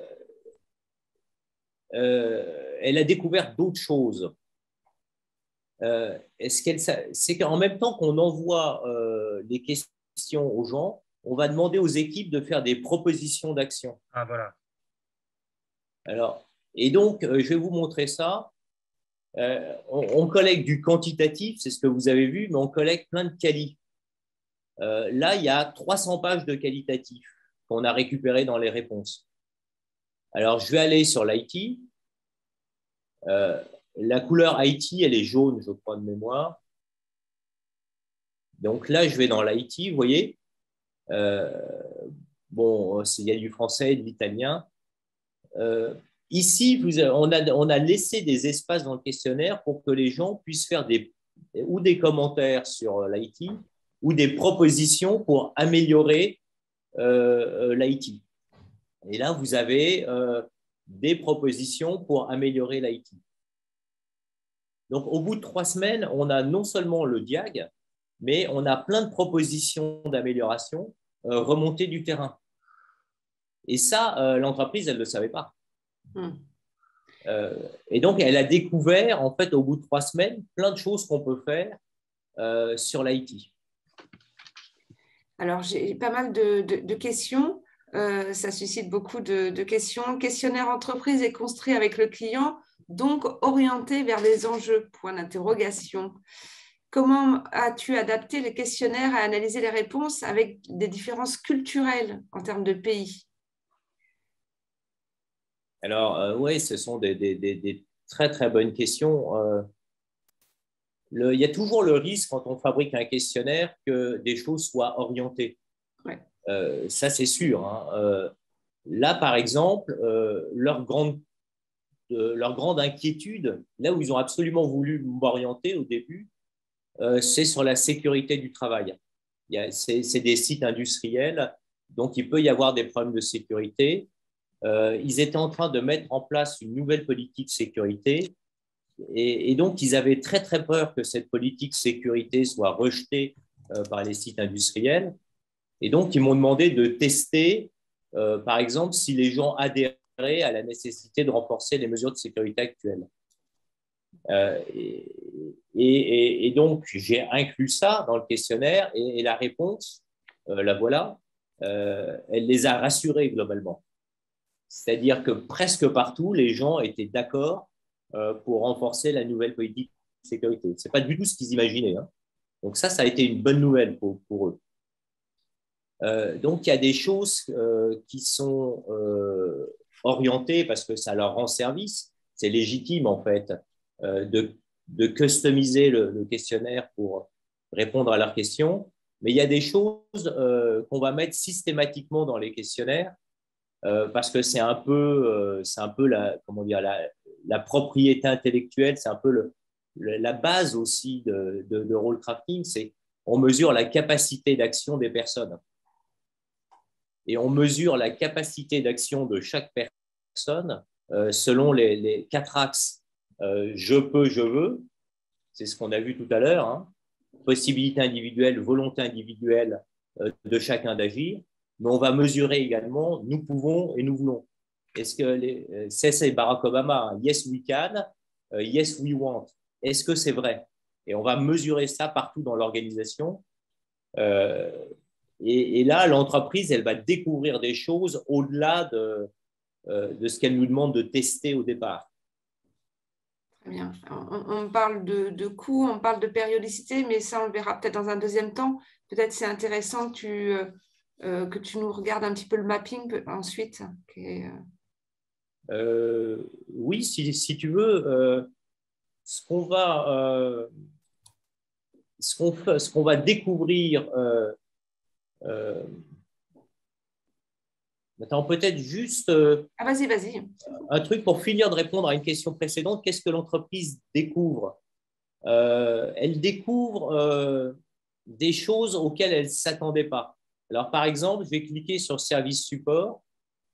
euh, elle a découvert d'autres choses. Euh, est-ce qu'elle, c'est qu'en même temps qu'on envoie euh, les questions aux gens, on va demander aux équipes de faire des propositions d'action. Ah, voilà. Alors, et donc, euh, je vais vous montrer ça. Euh, on, on collecte du quantitatif, c'est ce que vous avez vu, mais on collecte plein de quali. Euh, là, il y a trois cents pages de qualitatif qu'on a récupéré dans les réponses. Alors, je vais aller sur l'I T. Euh, la couleur I T, elle est jaune, je crois, de mémoire. Donc là, je vais dans l'I T, vous voyez. Euh, bon, il y a du français et de l'italien. Euh, ici, vous, on, a, on a laissé des espaces dans le questionnaire pour que les gens puissent faire des, ou des commentaires sur l'I T ou des propositions pour améliorer euh, l'I T. Et là, vous avez euh, des propositions pour améliorer l'I T. Donc, au bout de trois semaines, on a non seulement le diag, mais on a plein de propositions d'amélioration euh, remontées du terrain. Et ça, euh, l'entreprise, elle ne le savait pas. Mm. Euh, et donc, elle a découvert, en fait, au bout de trois semaines, plein de choses qu'on peut faire euh, sur l'I T. Alors, j'ai pas mal de, de, de questions. Euh, ça suscite beaucoup de, de questions. Questionnaire entreprise est construit avec le client, donc orienté vers les enjeux. Point d'interrogation. Comment as-tu adapté les questionnaires à analyser les réponses avec des différences culturelles en termes de pays? Alors, euh, oui, ce sont des, des, des, des très, très bonnes questions. Euh, le, il y a toujours le risque, quand on fabrique un questionnaire, que des choses soient orientées. Ouais. Euh, ça, c'est sûr. Hein. Euh, là, par exemple, euh, leur, grande, euh, leur grande inquiétude, là où ils ont absolument voulu m'orienter au début, euh, c'est sur la sécurité du travail. C'est, c'est des sites industriels, donc il peut y avoir des problèmes de sécurité. Euh, ils étaient en train de mettre en place une nouvelle politique de sécurité et, et donc ils avaient très très peur que cette politique de sécurité soit rejetée euh, par les sites industriels. Et donc ils m'ont demandé de tester, euh, par exemple, si les gens adhéraient à la nécessité de renforcer les mesures de sécurité actuelles. Euh, et, et, et, donc, j'ai inclus ça dans le questionnaire et, et la réponse, euh, la voilà, euh, elle les a rassurés globalement. C'est-à-dire que presque partout, les gens étaient d'accord euh, pour renforcer la nouvelle politique de sécurité. Ce n'est pas du tout ce qu'ils imaginaient. Hein. Donc ça, ça a été une bonne nouvelle pour, pour eux. Euh, donc, il y a des choses euh, qui sont euh, orientées parce que ça leur rend service. C'est légitime, en fait, euh, de, de customiser le, le questionnaire pour répondre à leurs questions. Mais il y a des choses euh, qu'on va mettre systématiquement dans les questionnaires euh, parce que c'est un peu, euh, c'est un peu la, comment dire, la, la propriété intellectuelle, c'est un peu le, le, la base aussi de, de, de role crafting, c'est on mesure la capacité d'action des personnes. Et on mesure la capacité d'action de chaque personne euh, selon les, les quatre axes. Euh, je peux, je veux, c'est ce qu'on a vu tout à l'heure, hein. Possibilité individuelle, volonté individuelle euh, de chacun d'agir, mais on va mesurer également nous pouvons et nous voulons. Est-ce que les, c'est Barack Obama, hein, yes we can, uh, yes we want. Est-ce que c'est vrai? Et on va mesurer ça partout dans l'organisation. Euh, et, et là, l'entreprise, elle va découvrir des choses au-delà de, euh, de ce qu'elle nous demande de tester au départ. Très bien. On, on parle de, de coûts, on parle de périodicité, mais ça, on le verra peut-être dans un deuxième temps. Peut-être c'est intéressant que tu euh, que tu nous regardes un petit peu le mapping ensuite. Okay. Euh, oui, si, si tu veux, euh, ce qu'on va, euh, ce qu'on fait, ce qu'on va découvrir. Euh, euh, Attends, peut-être juste euh, Ah, vas-y, vas-y. un truc pour finir de répondre à une question précédente. Qu'est-ce que l'entreprise découvre? Euh, Elle découvre euh, des choses auxquelles elle ne s'attendait pas. Alors, par exemple, je vais cliquer sur Service support.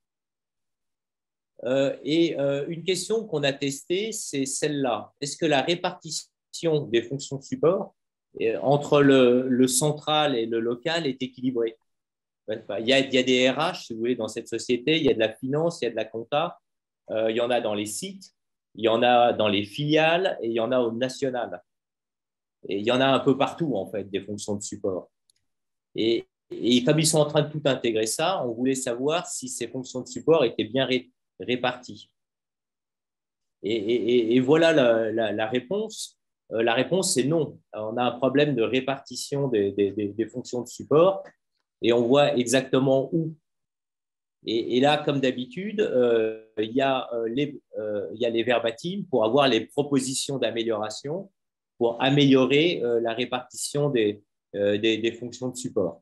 Euh, et euh, une question qu'on a testée, c'est celle-là. Est-ce que la répartition des fonctions de support euh, entre le, le central et le local est équilibrée? Il y, a, il y a des R H, si vous voulez, dans cette société. Il y a de la finance, il y a de la compta. Euh, il y en a dans les sites, il y en a dans les filiales et il y en a au national. Et il y en a un peu partout, en fait, des fonctions de support. Et, et comme ils sont en train de tout intégrer ça, on voulait savoir si ces fonctions de support étaient bien ré, réparties. Et, et, et voilà la, la, la réponse. Euh, la réponse, c'est non. On a un problème de répartition des, des, des fonctions de support et on voit exactement où. Et, et là, comme d'habitude, euh, il, y a, euh, les, euh, il y a les verbatims pour avoir les propositions d'amélioration pour améliorer euh, la répartition des, euh, des, des fonctions de support.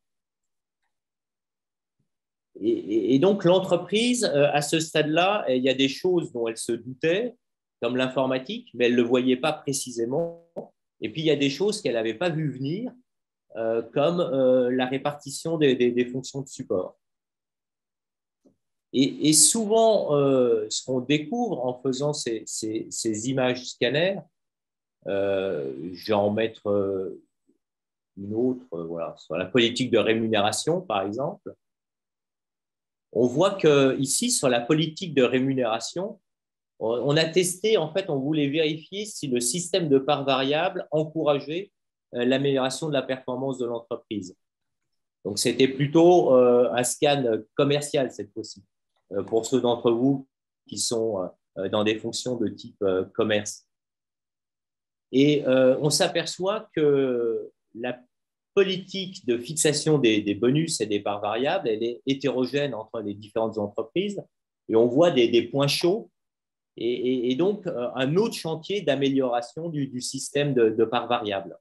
Et, et, et donc, l'entreprise, euh, à ce stade-là, il y a des choses dont elle se doutait, comme l'informatique, mais elle ne le voyait pas précisément. Et puis, il y a des choses qu'elle n'avait pas vu venir, euh, comme euh, la répartition des, des, des fonctions de support. Et, et souvent, euh, ce qu'on découvre en faisant ces, ces, ces images scanners, euh, je vais en mettre euh, une autre, euh, voilà, sur la politique de rémunération, par exemple. On voit qu'ici, sur la politique de rémunération, on a testé, en fait, on voulait vérifier si le système de parts variables encourageait euh, l'amélioration de la performance de l'entreprise. Donc, c'était plutôt euh, un scan commercial cette fois-ci, euh, pour ceux d'entre vous qui sont euh, dans des fonctions de type euh, commerce. Et euh, on s'aperçoit que la politique de fixation des, des bonus et des parts variables, elle est hétérogène entre les différentes entreprises. Et on voit des, des points chauds et, et, et donc euh, un autre chantier d'amélioration du, du système de, de parts variables.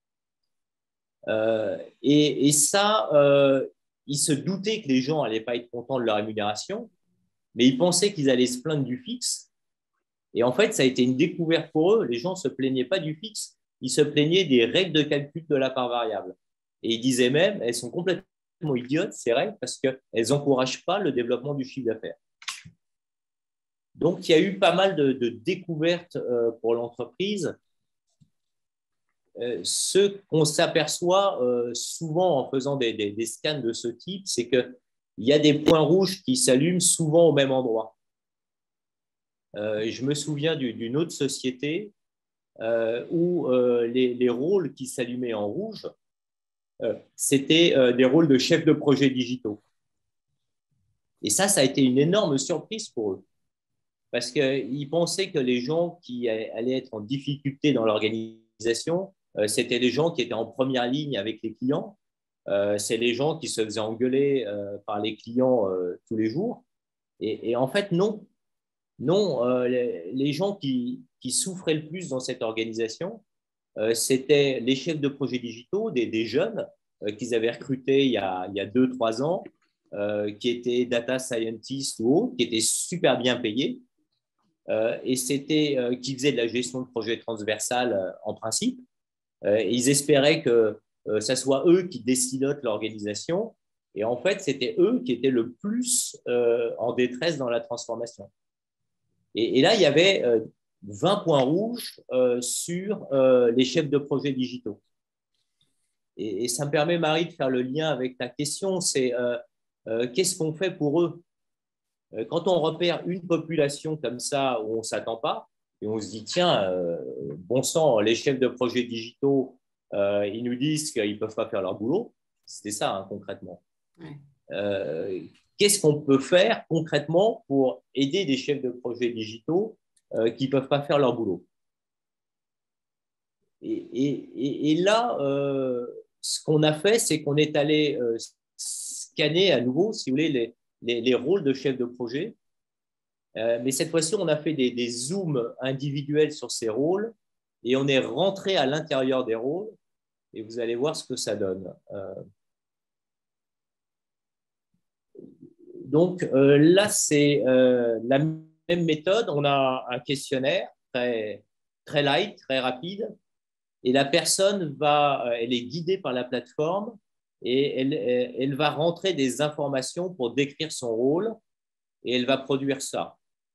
Euh, et, et ça, euh, ils se doutaient que les gens n'allaient pas être contents de leur rémunération, mais ils pensaient qu'ils allaient se plaindre du fixe. Et en fait, ça a été une découverte pour eux. Les gens ne se plaignaient pas du fixe, ils se plaignaient des règles de calcul de la part variable. Et ils disaient même, elles sont complètement idiotes, ces règles, parce qu'elles n'encouragent pas le développement du chiffre d'affaires. Donc, il y a eu pas mal de, de découvertes euh, pour l'entreprise. Euh, ce qu'on s'aperçoit euh, souvent en faisant des, des, des scans de ce type, c'est qu'il y a des points rouges qui s'allument souvent au même endroit. Euh, je me souviens d'une autre société euh, où euh, les, les rôles qui s'allumaient en rouge, euh, c'était euh, des rôles de chef de projet digitaux. Et ça, ça a été une énorme surprise pour eux. Parce qu'ils pensaient que les gens qui allaient être en difficulté dans l'organisation, euh, c'était des gens qui étaient en première ligne avec les clients. Euh, c'est les gens qui se faisaient engueuler euh, par les clients euh, tous les jours. Et, et en fait, non. Non, euh, les, les gens qui, qui souffraient le plus dans cette organisation, euh, c'était les chefs de projets digitaux, des, des jeunes euh, qu'ils avaient recrutés il y a, il y a deux, trois ans, euh, qui étaient data scientists ou autres, qui étaient super bien payés. Euh, et c'était euh, qui faisaient de la gestion de projets transversales euh, en principe. Euh, ils espéraient que euh, ça soit eux qui décilotent l'organisation. Et en fait, c'était eux qui étaient le plus euh, en détresse dans la transformation. Et, et là, il y avait euh, vingt points rouges euh, sur euh, les chefs de projets digitaux. Et, et ça me permet, Marie, de faire le lien avec ta question, c'est euh, euh, qu'est-ce qu'on fait pour eux? Quand on repère une population comme ça où on ne s'attend pas, et on se dit, tiens, euh, bon sang, les chefs de projets digitaux, euh, ils nous disent qu'ils ne peuvent pas faire leur boulot. C'était ça, hein, concrètement. Ouais. Euh, qu'est-ce qu'on peut faire concrètement pour aider des chefs de projets digitaux euh, qui ne peuvent pas faire leur boulot? Et, et, et là, euh, ce qu'on a fait, c'est qu'on est allé euh, scanner à nouveau, si vous voulez, les, les, les rôles de chef de projet. Euh, mais cette fois-ci, on a fait des, des zooms individuels sur ces rôles et on est rentré à l'intérieur des rôles et vous allez voir ce que ça donne. Euh, donc euh, là, c'est euh, la même méthode. On a un questionnaire très, très light, très rapide et la personne va, elle est guidée par la plateforme et elle, elle va rentrer des informations pour décrire son rôle et elle va produire ça.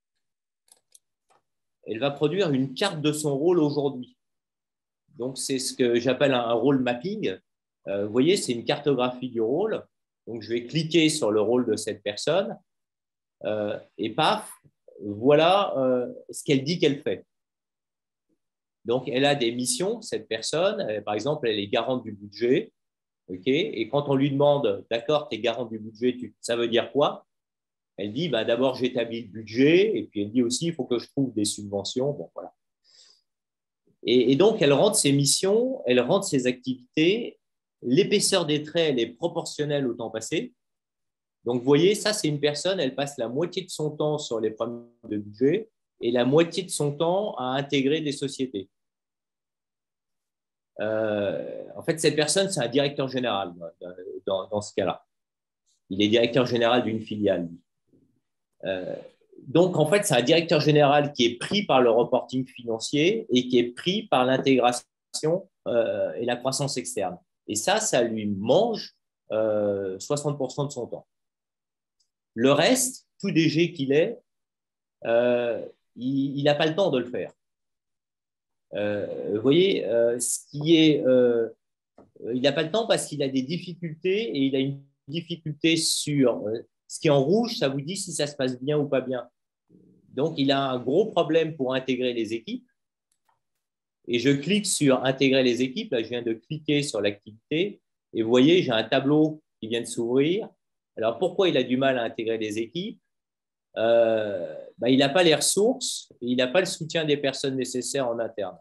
Elle va produire une carte de son rôle aujourd'hui. Donc, c'est ce que j'appelle un rôle mapping. Euh, vous voyez, c'est une cartographie du rôle. Donc, je vais cliquer sur le rôle de cette personne euh, et paf, voilà euh, ce qu'elle dit qu'elle fait. Donc, elle a des missions, cette personne. Elle, par exemple, elle est garante du budget. Okay, et quand on lui demande, d'accord, tu es garante du budget, tu, ça veut dire quoi? Elle dit, bah, d'abord, j'établis le budget, et puis elle dit aussi, il faut que je trouve des subventions. Bon, voilà. Et, et donc, elle rentre ses missions, elle rentre ses activités. L'épaisseur des traits, elle est proportionnelle au temps passé. Donc, vous voyez, ça, c'est une personne, elle passe la moitié de son temps sur les problèmes de budget et la moitié de son temps à intégrer des sociétés. Euh, en fait, cette personne, c'est un directeur général dans, dans ce cas-là. Il est directeur général d'une filiale. Euh, donc, en fait, c'est un directeur général qui est pris par le reporting financier et qui est pris par l'intégration euh, et la croissance externe. Et ça, ça lui mange euh, soixante pour cent de son temps. Le reste, tout D G qu'il est, euh, il n'a pas le temps de le faire. Euh, vous voyez, euh, ce qui est, euh, il n'a pas le temps parce qu'il a des difficultés et il a une difficulté sur euh, ce qui est en rouge, ça vous dit si ça se passe bien ou pas bien. Donc, il a un gros problème pour intégrer les équipes. Et je clique sur intégrer les équipes. Là, je viens de cliquer sur l'activité. Et vous voyez, j'ai un tableau qui vient de s'ouvrir. Alors, pourquoi il a du mal à intégrer les équipes? euh, ben, Il n'a pas les ressources et il n'a pas le soutien des personnes nécessaires en interne.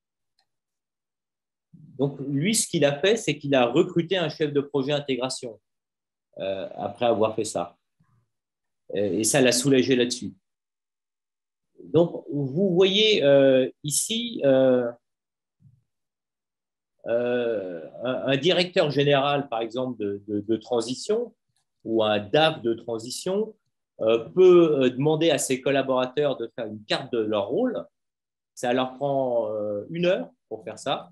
Donc, lui, ce qu'il a fait, c'est qu'il a recruté un chef de projet intégration euh, après avoir fait ça. Et ça l'a soulagé là-dessus. Donc, vous voyez euh, ici euh, euh, un, un directeur général, par exemple, de, de, de transition ou un D A F de transition euh, peut euh, demander à ses collaborateurs de faire une carte de leur rôle. Ça leur prend euh, une heure pour faire ça.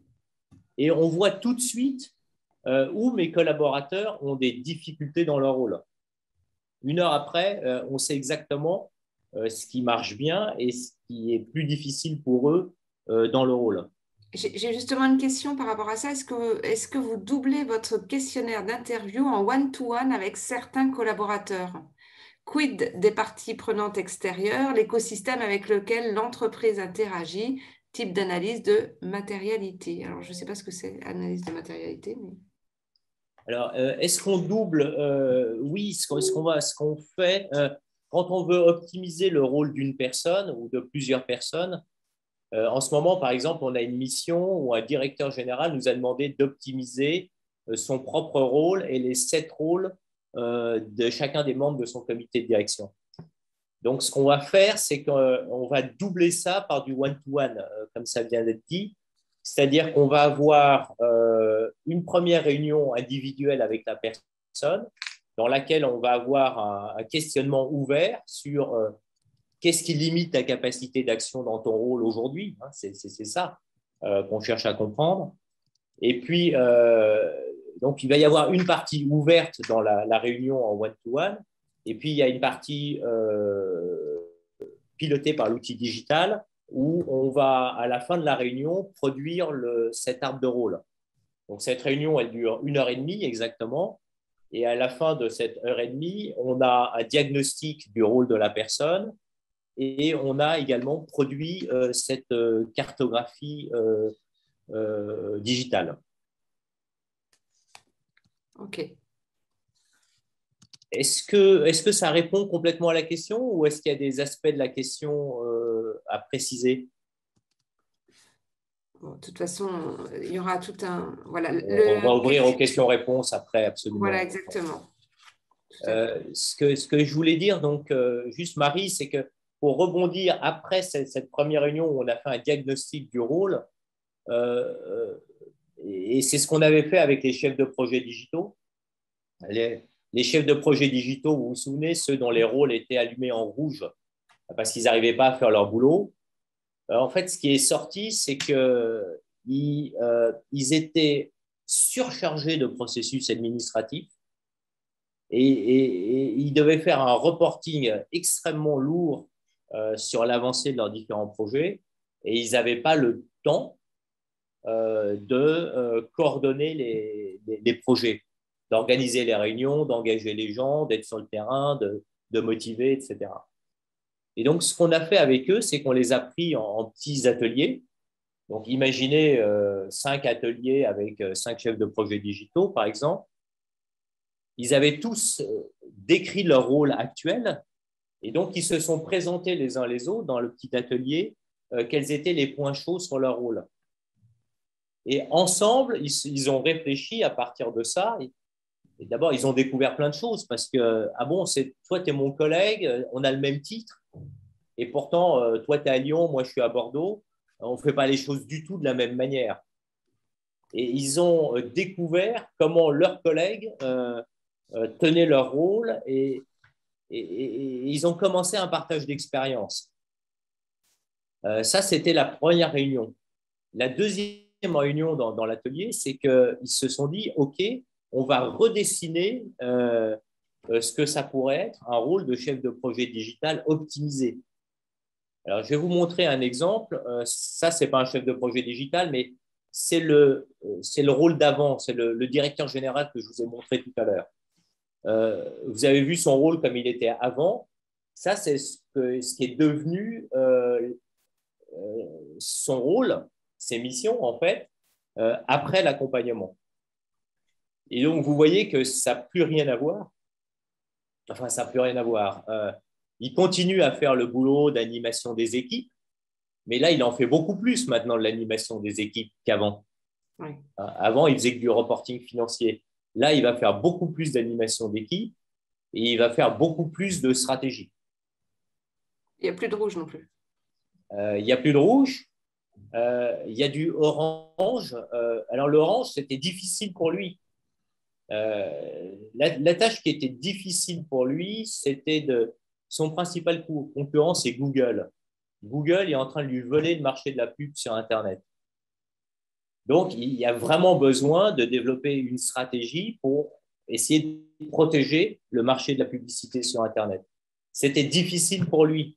Et on voit tout de suite euh, où mes collaborateurs ont des difficultés dans leur rôle. Une heure après, euh, on sait exactement euh, ce qui marche bien et ce qui est plus difficile pour eux euh, dans le rôle. J'ai justement une question par rapport à ça. Est-ce que, est-ce que vous doublez votre questionnaire d'interview en one-to-one avec certains collaborateurs? Quid des parties prenantes extérieures, l'écosystème avec lequel l'entreprise interagit, type d'analyse de matérialité? Alors, je ne sais pas ce que c'est, analyse de matérialité, mais… Alors, euh, est-ce qu'on double euh, Oui, ce qu'on, ce qu'on va, ce qu'on fait, euh, quand on veut optimiser le rôle d'une personne ou de plusieurs personnes, euh, en ce moment, par exemple, on a une mission où un directeur général nous a demandé d'optimiser euh, son propre rôle et les sept rôles euh, de chacun des membres de son comité de direction. Donc, ce qu'on va faire, c'est qu'on va doubler ça par du one-to-one, euh, comme ça vient d'être dit. C'est-à-dire qu'on va avoir euh, une première réunion individuelle avec la personne dans laquelle on va avoir un, un questionnement ouvert sur euh, qu'est-ce qui limite ta capacité d'action dans ton rôle aujourd'hui, hein, c'est, c'est, c'est ça euh, qu'on cherche à comprendre. Et puis, euh, donc, il va y avoir une partie ouverte dans la, la réunion en one-to-one, et puis il y a une partie euh, pilotée par l'outil digital où on va, à la fin de la réunion, produire le, cet arbre de rôle. Donc, cette réunion, elle dure une heure et demie exactement. Et à la fin de cette heure et demie, on a un diagnostic du rôle de la personne et on a également produit euh, cette euh, cartographie euh, euh, digitale. OK. Est-ce que, est-ce que ça répond complètement à la question ou est-ce qu'il y a des aspects de la question euh, à préciser? Bon, de toute façon, il y aura tout un… Voilà, on, le… on va ouvrir aux questions-réponses après, absolument. Voilà, exactement. tout à fait. Euh, ce, que, ce que je voulais dire, donc, euh, juste Marie, c'est que pour rebondir après cette, cette première réunion où on a fait un diagnostic du rôle, euh, euh, et c'est ce qu'on avait fait avec les chefs de projet digitaux. Les, les chefs de projet digitaux, vous vous souvenez, ceux dont les rôles étaient allumés en rouge parce qu'ils n'arrivaient pas à faire leur boulot. En fait, ce qui est sorti, c'est qu'ils euh, ils étaient surchargés de processus administratifs et, et, et ils devaient faire un reporting extrêmement lourd euh, sur l'avancée de leurs différents projets et ils n'avaient pas le temps euh, de euh, coordonner les, les, les projets, d'organiser les réunions, d'engager les gens, d'être sur le terrain, de, de motiver, et cetera. Et donc, ce qu'on a fait avec eux, c'est qu'on les a pris en, en petits ateliers. Donc, imaginez euh, cinq ateliers avec euh, cinq chefs de projet digitaux, par exemple. Ils avaient tous euh, décrit leur rôle actuel et donc ils se sont présentés les uns les autres dans le petit atelier euh, quels étaient les points chauds sur leur rôle. Et ensemble, ils, ils ont réfléchi à partir de ça. Et, et d'abord, ils ont découvert plein de choses parce que, ah bon, c'est, toi, tu es mon collègue, on a le même titre. Et pourtant, euh, toi, tu es à Lyon, moi, je suis à Bordeaux. On ne fait pas les choses du tout de la même manière. Et ils ont euh, découvert comment leurs collègues euh, euh, tenaient leur rôle et, et, et, et ils ont commencé un partage d'expérience. Euh, ça, c'était la première réunion. La deuxième réunion dans, dans l'atelier, c'est qu'ils se sont dit, OK, on va redessiner euh, ce que ça pourrait être un rôle de chef de projet digital optimisé. Alors, je vais vous montrer un exemple. Euh, ça, ce n'est pas un chef de projet digital, mais c'est le, c'est le rôle d'avant, c'est le, le directeur général que je vous ai montré tout à l'heure. Euh, vous avez vu son rôle comme il était avant. Ça, c'est ce, que, ce qui est devenu euh, euh, son rôle, ses missions, en fait, euh, après l'accompagnement. Et donc, vous voyez que ça n'a plus rien à voir. Enfin, ça n'a plus rien à voir. Euh, il continue à faire le boulot d'animation des équipes, mais là, il en fait beaucoup plus maintenant de l'animation des équipes qu'avant. Oui. Avant, il faisait que du reporting financier. Là, il va faire beaucoup plus d'animation d'équipe et il va faire beaucoup plus de stratégie. Il n'y a plus de rouge non plus. Euh, il n'y a plus de rouge, euh, il y a du orange. Euh, alors, l'orange, c'était difficile pour lui. Euh, la, la tâche qui était difficile pour lui, c'était de. Son principal concurrent, c'est Google. Google est en train de lui voler le marché de la pub sur Internet. Donc, il y a vraiment besoin de développer une stratégie pour essayer de protéger le marché de la publicité sur Internet. C'était difficile pour lui.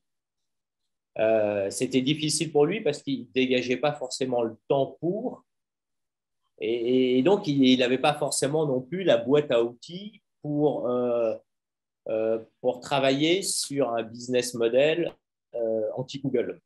Euh, c'était difficile pour lui parce qu'il ne dégageait pas forcément le temps pour. Et, et donc, il n'avait pas forcément non plus la boîte à outils pour, euh, euh, pour travailler sur un business model euh, anti-Google.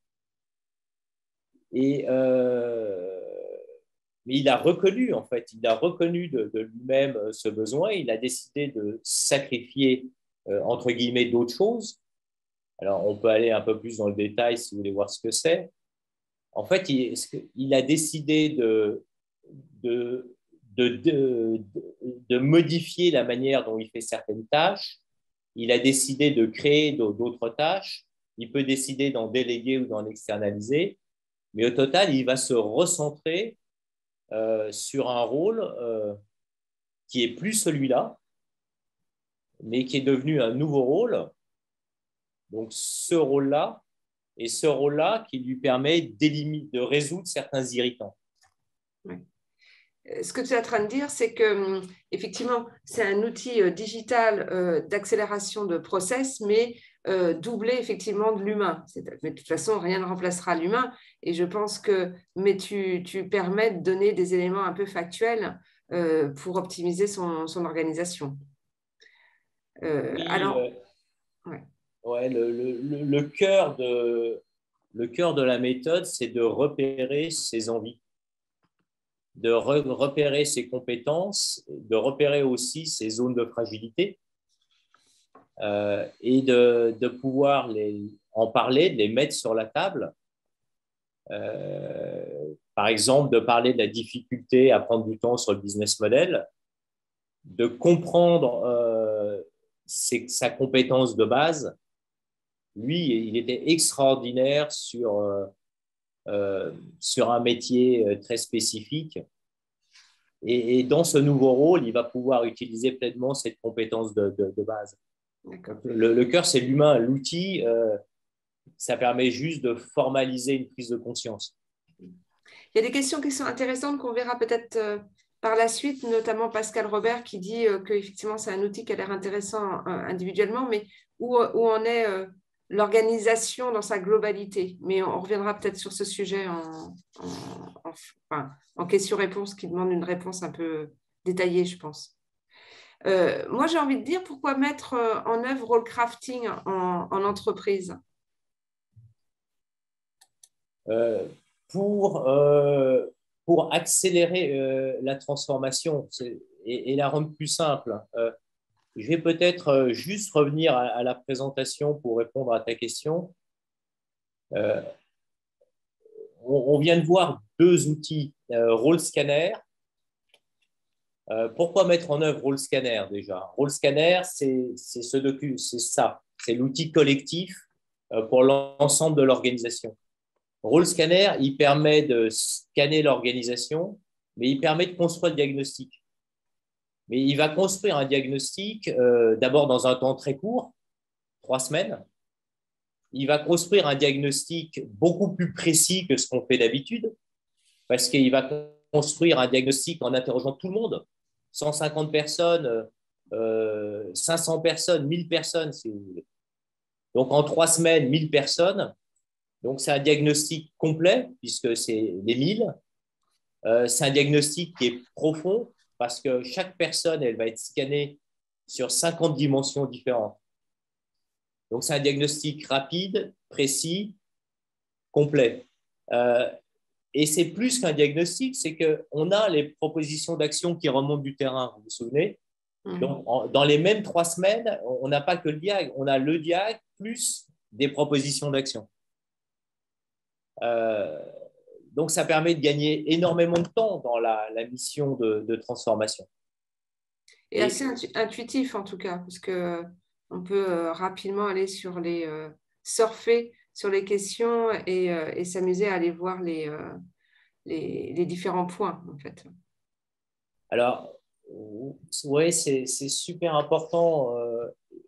Et, euh, mais il a reconnu, en fait, il a reconnu de, de lui-même ce besoin. Il a décidé de sacrifier, euh, entre guillemets, d'autres choses. Alors, on peut aller un peu plus dans le détail si vous voulez voir ce que c'est. En fait, il, il a décidé de, de, de, de, de modifier la manière dont il fait certaines tâches. Il a décidé de créer d'autres tâches. Il peut décider d'en déléguer ou d'en externaliser. Mais au total, il va se recentrer euh, sur un rôle euh, qui est plus celui-là, mais qui est devenu un nouveau rôle. Donc, ce rôle-là, et ce rôle-là qui lui permet de résoudre certains irritants. Oui. Ce que tu es en train de dire, c'est que effectivement, c'est un outil euh, digital euh, d'accélération de process, mais euh, doublé effectivement de l'humain. Mais de toute façon, rien ne remplacera l'humain. Et je pense que, mais tu, tu permets de donner des éléments un peu factuels euh, pour optimiser son, son organisation. Euh, Oui, alors, euh, ouais. ouais, le, le, le, cœur de, le cœur de la méthode, c'est de repérer ses envies, de re, repérer ses compétences, de repérer aussi ses zones de fragilité euh, et de, de pouvoir les, en parler, de les mettre sur la table. Euh, par exemple, de parler de la difficulté à prendre du temps sur le business model, de comprendre euh, c'est sa compétence de base. Lui, il était extraordinaire sur, euh, euh, sur un métier très spécifique. Et, et dans ce nouveau rôle, il va pouvoir utiliser pleinement cette compétence de, de, de base. Le, le cœur, c'est l'humain. L'outil, euh, ça permet juste de formaliser une prise de conscience. Il y a des questions qui sont intéressantes qu'on verra peut-être euh, par la suite, notamment Pascal Robert qui dit euh, qu'effectivement, c'est un outil qui a l'air intéressant euh, individuellement, mais où, où en est euh, l'organisation dans sa globalité. Mais on reviendra peut-être sur ce sujet en, en, en, enfin, en question-réponse qui demande une réponse un peu détaillée, je pense. Euh, moi, j'ai envie de dire pourquoi mettre euh, en œuvre role crafting en, en entreprise euh, pour, euh, pour accélérer euh, la transformation et, et la rendre plus simple. Euh, je vais peut-être euh, juste revenir à, à la présentation pour répondre à ta question. Euh, on, on vient de voir deux outils, euh, Role Scanner. Euh, pourquoi mettre en œuvre Role Scanner déjà? Role Scanner, c'est ce docu, c'est ça, c'est l'outil collectif euh, pour l'ensemble de l'organisation. Role Scanner, il permet de scanner l'organisation, mais il permet de construire le diagnostic. Mais il va construire un diagnostic euh, d'abord dans un temps très court, trois semaines. Il va construire un diagnostic beaucoup plus précis que ce qu'on fait d'habitude, parce qu'il va construire un diagnostic en interrogeant tout le monde, cent cinquante personnes, euh, cinq cents personnes, mille personnes, si vous voulez. Donc, en trois semaines, mille personnes. Donc, c'est un diagnostic complet, puisque c'est les mille. Euh, c'est un diagnostic qui est profond, parce que chaque personne, elle va être scannée sur cinquante dimensions différentes. Donc, c'est un diagnostic rapide, précis, complet. Euh, et c'est plus qu'un diagnostic, c'est qu'on a les propositions d'action qui remontent du terrain, vous vous souvenez? Mmh. Donc, en, dans les mêmes trois semaines, on n'a pas que le diag, on a le diag plus des propositions d'action. Euh, donc, ça permet de gagner énormément de temps dans la, la mission de, de transformation. Et, et assez intu intuitif en tout cas, parce qu'on peut euh, rapidement aller sur les euh, surfer sur les questions et, euh, et s'amuser à aller voir les, euh, les, les différents points en fait. Alors, oui, c'est super important. Euh,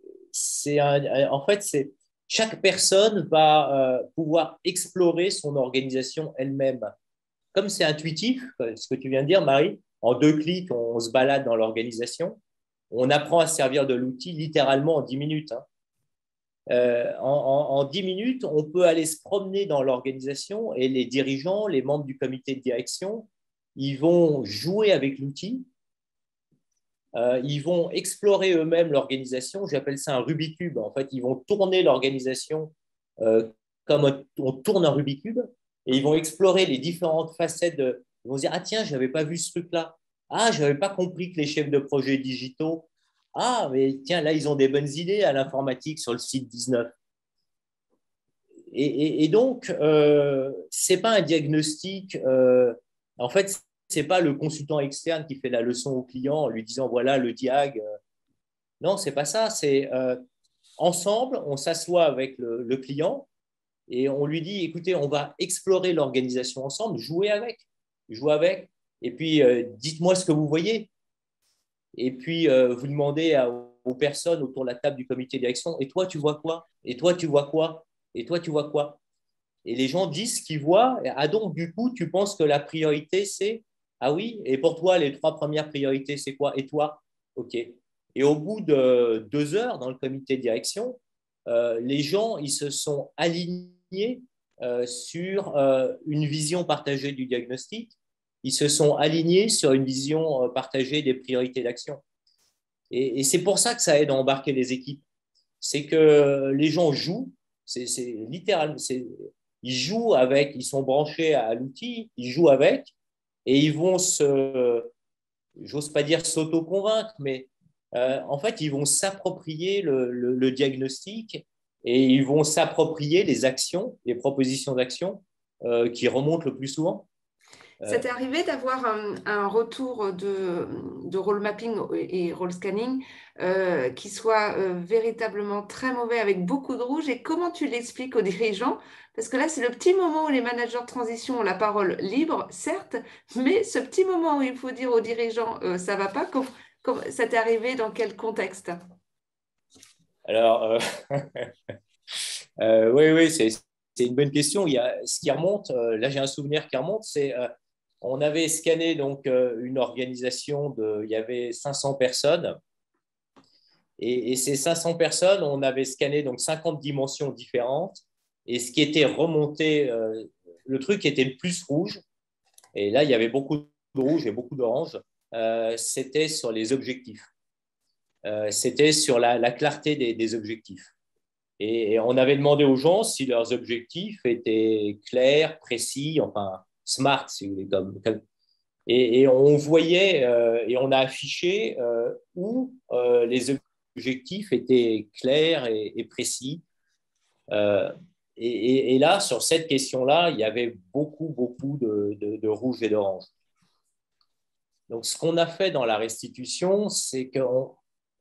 un, en fait, c'est chaque personne va euh, pouvoir explorer son organisation elle-même. Comme c'est intuitif, ce que tu viens de dire, Marie, en deux clics, on, on se balade dans l'organisation. On apprend à se servir de l'outil littéralement en dix minutes. Hein. Euh, en, en, en dix minutes, on peut aller se promener dans l'organisation et les dirigeants, les membres du comité de direction, ils vont jouer avec l'outil. Euh, ils vont explorer eux-mêmes l'organisation. J'appelle ça un Rubik's Cube. En fait, ils vont tourner l'organisation euh, comme on tourne un Rubik's Cube et ils vont explorer les différentes facettes. De... Ils vont se dire, ah tiens, je n'avais pas vu ce truc-là. Ah, je n'avais pas compris que les chefs de projet digitaux, ah, mais tiens, là, ils ont des bonnes idées à l'informatique sur le site dix-neuf. Et, et, et donc, euh, ce n'est pas un diagnostic. Euh, en fait, ce n'est pas le consultant externe qui fait la leçon au client en lui disant, voilà le diag. Non, ce n'est pas ça. C'est euh, ensemble, on s'assoit avec le, le client et on lui dit, écoutez, on va explorer l'organisation ensemble, jouer avec, jouer avec. Et puis, euh, dites-moi ce que vous voyez. Et puis, euh, vous demandez à, aux personnes autour de la table du comité de direction, et toi, tu vois quoi? Et toi, tu vois quoi? Et toi, tu vois quoi? Et les gens disent ce qu'ils voient. Ah donc, du coup, tu penses que la priorité, c'est… Ah oui, et pour toi, les trois premières priorités, c'est quoi? Et toi? OK. Et au bout de deux heures dans le comité de direction, euh, les gens, ils se sont alignés euh, sur euh, une vision partagée du diagnostic. Ils se sont alignés sur une vision euh, partagée des priorités d'action. Et, et c'est pour ça que ça aide à embarquer les équipes. C'est que les gens jouent, c'est littéralement, ils jouent avec, ils sont branchés à l'outil, ils jouent avec, et ils vont se, j'ose pas dire s'auto-convaincre, mais euh, en fait, ils vont s'approprier le, le, le diagnostic et ils vont s'approprier les actions, les propositions d'action euh, qui remontent le plus souvent. Ça t'est arrivé d'avoir un, un retour de, de role mapping et role scanning euh, qui soit euh, véritablement très mauvais avec beaucoup de rouge et comment tu l'expliques aux dirigeants? Parce que là, c'est le petit moment où les managers de transition ont la parole libre, certes, mais ce petit moment où il faut dire aux dirigeants euh, ça va pas, com- com- ça t'est arrivé dans quel contexte? Alors, euh, euh, oui, oui, c'est, c'est une bonne question. Il y a, ce qui remonte, euh, là j'ai un souvenir qui remonte, c'est euh, on avait scanné donc euh, une organisation de, il y avait cinq cents personnes. Et, et ces cinq cents personnes, on avait scanné donc cinquante dimensions différentes. Et ce qui était remonté, euh, le truc qui était le plus rouge, et là il y avait beaucoup de rouge et beaucoup d'orange, euh, c'était sur les objectifs. Euh, c'était sur la, la clarté des, des objectifs. Et, et on avait demandé aux gens si leurs objectifs étaient clairs, précis, enfin smart, si vous voulez, comme, comme et, et on voyait euh, et on a affiché euh, où euh, les objectifs étaient clairs et, et précis. Euh, et, et, et, là, sur cette question-là, il y avait beaucoup, beaucoup de, de, de rouge et d'orange. Donc, ce qu'on a fait dans la restitution, c'est qu'on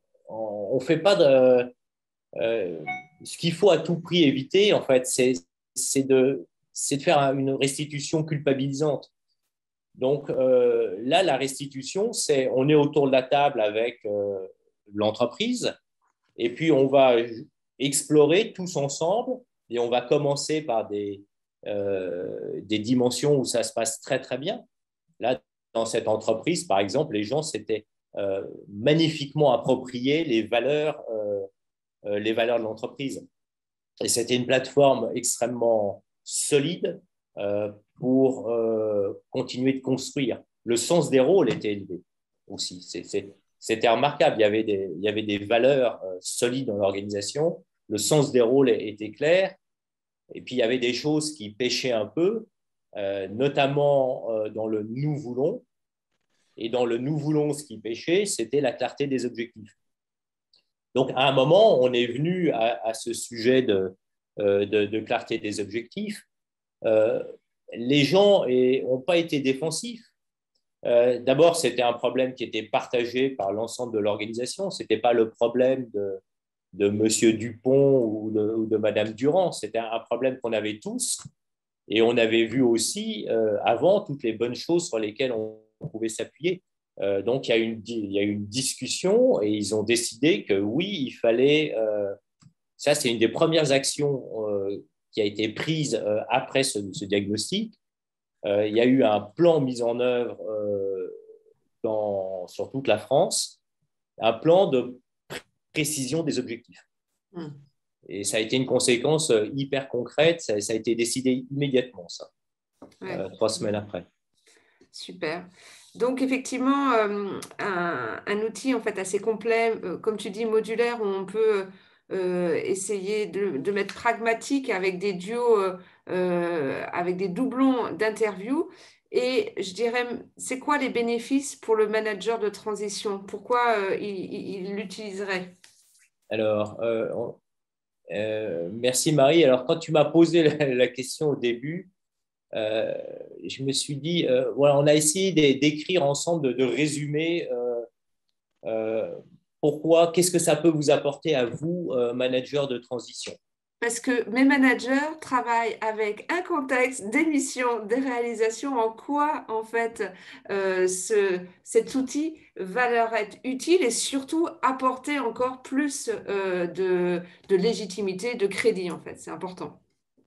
ne fait pas de. Euh, ce qu'il faut à tout prix éviter, en fait, c'est, c'est, de, c'est de faire une restitution culpabilisante. Donc euh, là, la restitution, c'est on est autour de la table avec euh, l'entreprise et puis on va explorer tous ensemble et on va commencer par des, euh, des dimensions où ça se passe très, très bien. Là, dans cette entreprise, par exemple, les gens s'étaient euh, magnifiquement appropriés les valeurs, euh, euh, les valeurs de l'entreprise. Et c'était une plateforme extrêmement solide euh, pour euh, continuer de construire. Le sens des rôles était élevé aussi. C'est, c'est, c'était remarquable. Il y avait des, il y avait des valeurs euh, solides dans l'organisation. Le sens des rôles était clair. Et puis, il y avait des choses qui pêchaient un peu, euh, notamment euh, dans le nous voulons. Et dans le nous voulons, ce qui pêchait, c'était la clarté des objectifs. Donc, à un moment, on est venu à, à ce sujet de, euh, de, de, clarté des objectifs. Euh, les gens n'ont pas été défensifs. Euh, D'abord, c'était un problème qui était partagé par l'ensemble de l'organisation. Ce n'était pas le problème de, de M. Dupont ou de, ou de Mme Durand. C'était un problème qu'on avait tous. Et on avait vu aussi euh, avant toutes les bonnes choses sur lesquelles on, on pouvait s'appuyer. Euh, donc, il y, a une, il y a eu une discussion et ils ont décidé que oui, il fallait. Euh, ça, c'est une des premières actions euh, qui a été prise euh, après ce, ce diagnostic. Euh, il y a eu un plan mis en œuvre euh, dans, sur toute la France, un plan de précision des objectifs. Mmh. Et ça a été une conséquence hyper concrète. Ça, ça a été décidé immédiatement, ça, ouais. euh, trois semaines après. Super. Donc, effectivement, euh, un, un outil en fait assez complet, euh, comme tu dis, modulaire, où on peut euh, essayer de, de mettre pragmatique avec des duos, euh, avec des doublons d'interviews. Et je dirais, c'est quoi les bénéfices pour le manager de transition? Pourquoi euh, il, il l'utiliserait? Alors, euh, on, euh, merci Marie. Alors, quand tu m'as posé la, la question au début, Euh, je me suis dit, euh, voilà, on a essayé d'écrire ensemble, de, de résumer euh, euh, pourquoi, qu'est-ce que ça peut vous apporter à vous, euh, manager de transition. Parce que mes managers travaillent avec un contexte, des missions, des réalisations, en quoi, en fait, euh, ce, cet outil va leur être utile et surtout apporter encore plus euh, de, de légitimité, de crédit, en fait. C'est important.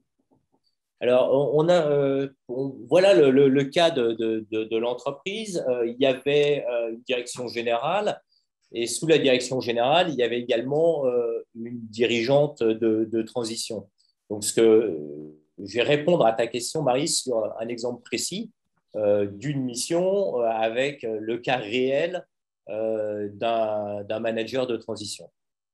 Alors, on a, euh, on, voilà le, le, le cas de, de, de, de l'entreprise. Euh, il y avait euh, une direction générale et sous la direction générale, il y avait également euh, une dirigeante de, de transition. Donc, ce que, je vais répondre à ta question, Marie, sur un exemple précis euh, d'une mission euh, avec le cas réel euh, d'un, d'un manager de transition.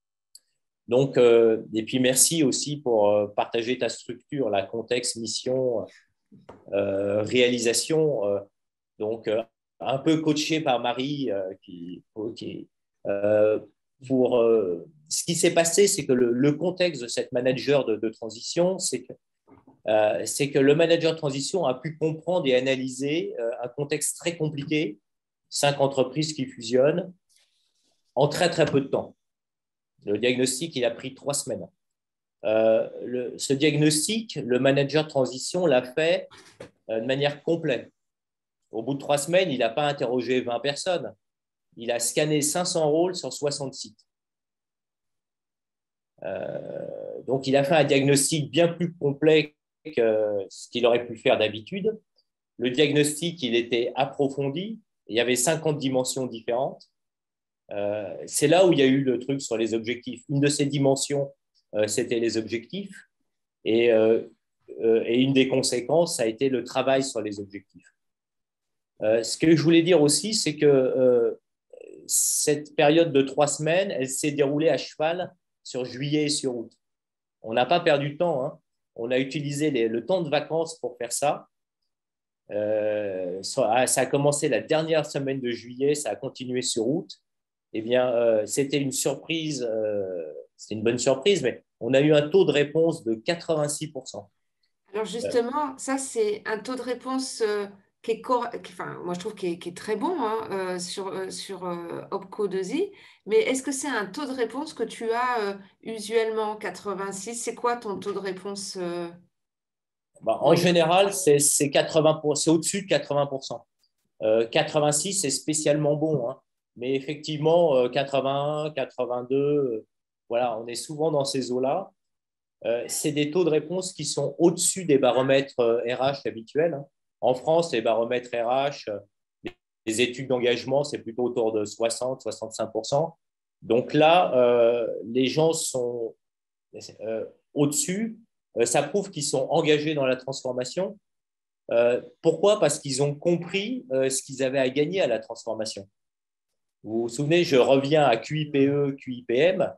Donc, euh, et puis merci aussi pour euh, partager ta structure, la contexte, mission, euh, réalisation. Euh, donc, euh, un peu coaché par Marie, euh, qui, qui euh, pour euh, ce qui s'est passé, c'est que le, le contexte de cette manager de, de transition, c'est que euh, c'est que le manager de transition a pu comprendre et analyser euh, un contexte très compliqué, cinq entreprises qui fusionnent, en très très peu de temps. Le diagnostic, il a pris trois semaines. Euh, le, ce diagnostic, le manager de transition l'a fait euh, de manière complète. Au bout de trois semaines, il n'a pas interrogé vingt personnes. Il a scanné cinq cents rôles sur soixante sites. Euh, donc, il a fait un diagnostic bien plus complet que ce qu'il aurait pu faire d'habitude. Le diagnostic, il était approfondi. Il y avait cinquante dimensions différentes. Euh, c'est là où il y a eu le truc sur les objectifs. Une de ces dimensions, euh, c'était les objectifs. Et, euh, euh, et une des conséquences, ça a été le travail sur les objectifs. Euh, ce que je voulais dire aussi, c'est que euh, cette période de trois semaines, elle s'est déroulée à cheval sur juillet et sur août. On n'a pas perdu de temps, hein. On a utilisé les, le temps de vacances pour faire ça. Euh, ça a commencé la dernière semaine de juillet, ça a continué sur août. Eh bien, euh, c'était une surprise, euh, c'était une bonne surprise, mais on a eu un taux de réponse de quatre-vingt-six pour cent. Alors justement, ça c'est un taux de réponse euh, qui est cor- qui- enfin, moi je trouve qu'il est, qui est très bon hein, euh, sur, euh, sur euh, Opco deux i, mais est-ce que c'est un taux de réponse que tu as euh, usuellement quatre-vingt-six? C'est quoi ton taux de réponse euh, Bah, en moyen? général, c'est c'est quatre-vingts pour cent, c'est au-dessus de quatre-vingts pour cent. Euh, quatre-vingt-six, c'est spécialement bon, hein. Mais effectivement, euh, quatre-vingt-un, quatre-vingt-deux, euh, voilà, on est souvent dans ces eaux-là. Euh, c'est des taux de réponse qui sont au-dessus des baromètres euh, R H habituels, hein. En France, les baromètres R H, euh, les études d'engagement, c'est plutôt autour de soixante à soixante-cinq pour cent. Donc là, euh, les gens sont euh, au-dessus. Euh, ça prouve qu'ils sont engagés dans la transformation. Euh, pourquoi? Parce qu'ils ont compris euh, ce qu'ils avaient à gagner à la transformation. Vous vous souvenez, je reviens à Q I P E, Q I P M.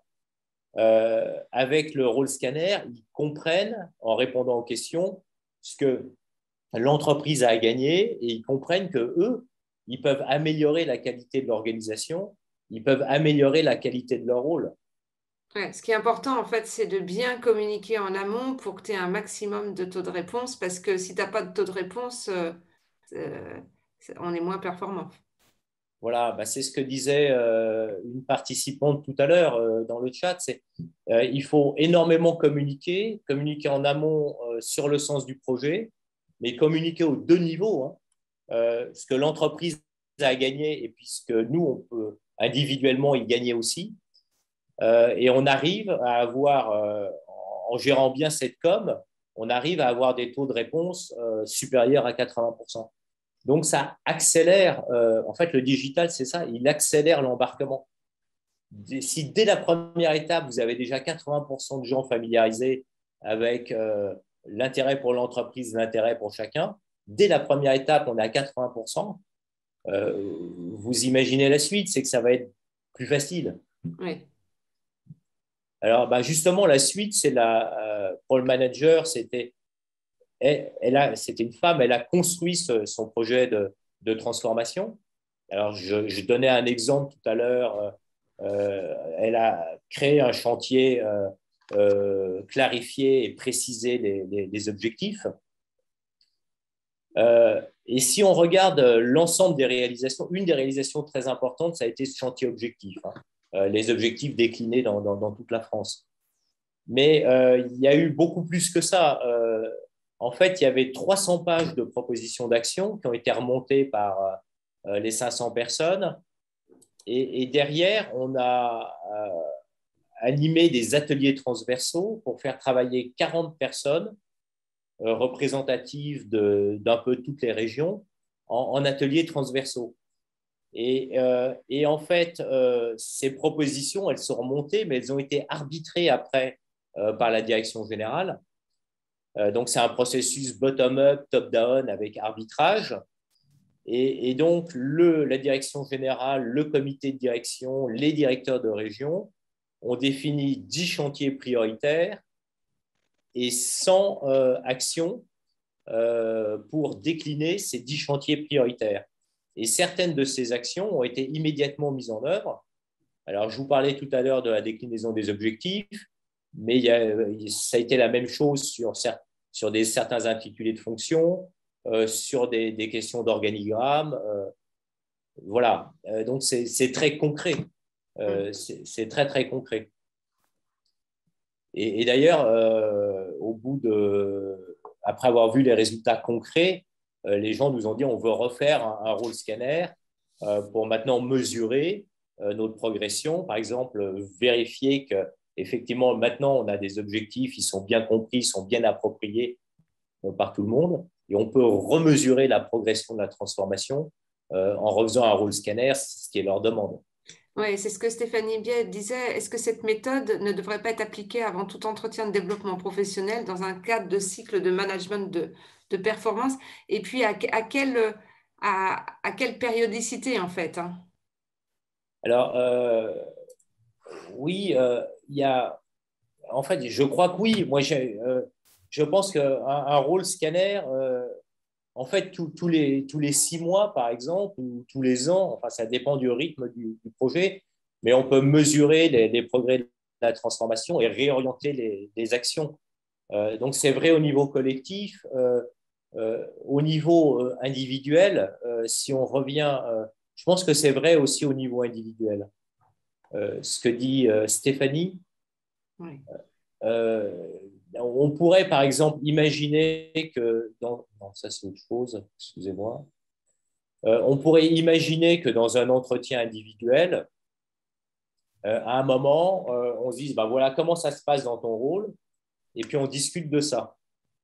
Euh, avec le rôle scanner, ils comprennent, en répondant aux questions, ce que l'entreprise a à gagner et ils comprennent que eux, ils peuvent améliorer la qualité de l'organisation, ils peuvent améliorer la qualité de leur rôle. Ouais, ce qui est important, en fait, c'est de bien communiquer en amont pour que tu aies un maximum de taux de réponse, parce que si tu n'as pas de taux de réponse, euh, euh, on est moins performant. Voilà, bah c'est ce que disait euh, une participante tout à l'heure euh, dans le chat. C'est euh, il faut énormément communiquer, communiquer en amont euh, sur le sens du projet, mais communiquer aux deux niveaux, hein. Euh, ce que l'entreprise a gagné et puis ce que nous, on peut individuellement y gagner aussi. Euh, et on arrive à avoir, euh, en gérant bien cette com, on arrive à avoir des taux de réponse euh, supérieurs à quatre-vingts pour cent. Donc, ça accélère, euh, en fait, le digital, c'est ça, il accélère l'embarquement. Si dès la première étape, vous avez déjà quatre-vingts pour cent de gens familiarisés avec euh, l'intérêt pour l'entreprise, l'intérêt pour chacun, dès la première étape, on est à quatre-vingts pour cent, euh, vous imaginez la suite, c'est que ça va être plus facile. Oui. Alors, bah, justement, la suite, c'est la, euh, pour le manager, c'était elle, elle a, c'était une femme, elle a construit ce, son projet de, de transformation. Alors, je, je, donnais un exemple tout à l'heure. Euh, elle a créé un chantier, euh, euh, clarifié et précisé les, les, les objectifs. Euh, et si on regarde l'ensemble des réalisations, une des réalisations très importantes, ça a été ce chantier objectif, hein, euh, les objectifs déclinés dans, dans, dans toute la France. Mais euh, il y a eu beaucoup plus que ça. Euh, en fait, il y avait trois cents pages de propositions d'action qui ont été remontées par euh, les cinq cents personnes. Et, et derrière, on a euh, animé des ateliers transversaux pour faire travailler quarante personnes euh, représentatives de, d'un peu toutes les régions en, en ateliers transversaux. Et, euh, et en fait, euh, ces propositions, elles sont remontées, mais elles ont été arbitrées après euh, par la direction générale. Euh, donc, c'est un processus bottom-up, top-down avec arbitrage. Et, et donc, le, la direction générale, le comité de direction, les directeurs de région ont défini dix chantiers prioritaires et cent euh, actions euh, pour décliner ces dix chantiers prioritaires. Et certaines de ces actions ont été immédiatement mises en œuvre. Alors, je vous parlais tout à l'heure de la déclinaison des objectifs, mais il y a, ça a été la même chose sur sur des, certains intitulés de fonctions, euh, sur des, des questions d'organigramme. Euh, voilà, euh, donc c'est très concret. Euh, c'est très, très concret. Et, et d'ailleurs, euh, au bout de, après avoir vu les résultats concrets, euh, les gens nous ont dit on veut refaire un, un rôle scanner euh, pour maintenant mesurer euh, notre progression. Par exemple, vérifier que effectivement maintenant on a des objectifs, ils sont bien compris, ils sont bien appropriés euh, par tout le monde, et on peut remesurer la progression de la transformation euh, en refaisant un rôle scanner, ce qui est leur demande. Oui, c'est ce que Stéphanie Biet disait. Est-ce que cette méthode ne devrait pas être appliquée avant tout entretien de développement professionnel dans un cadre de cycle de management de, de performance? Et puis, à, à, quelle, à, à quelle périodicité, en fait, hein? Alors, euh, oui, euh, il y a. En fait, je crois que oui. Moi, euh, je pense qu'un un rôle scanner, euh, en fait, tous tous les, tous les six mois, par exemple, ou tous les ans, enfin, ça dépend du rythme du, du projet, mais on peut mesurer les, les progrès de la transformation et réorienter les, les actions. Euh, donc, c'est vrai au niveau collectif. Euh, euh, au niveau euh, individuel, euh, si on revient, euh, je pense que c'est vrai aussi au niveau individuel. Euh, ce que dit euh, Stéphanie, Oui. euh, on pourrait par exemple imaginer que dans, non, ça c'est autre chose, excusez-moi. Euh, on pourrait imaginer que dans un entretien individuel, euh, à un moment, euh, on se dise, ben voilà, comment ça se passe dans ton rôle, et puis on discute de ça.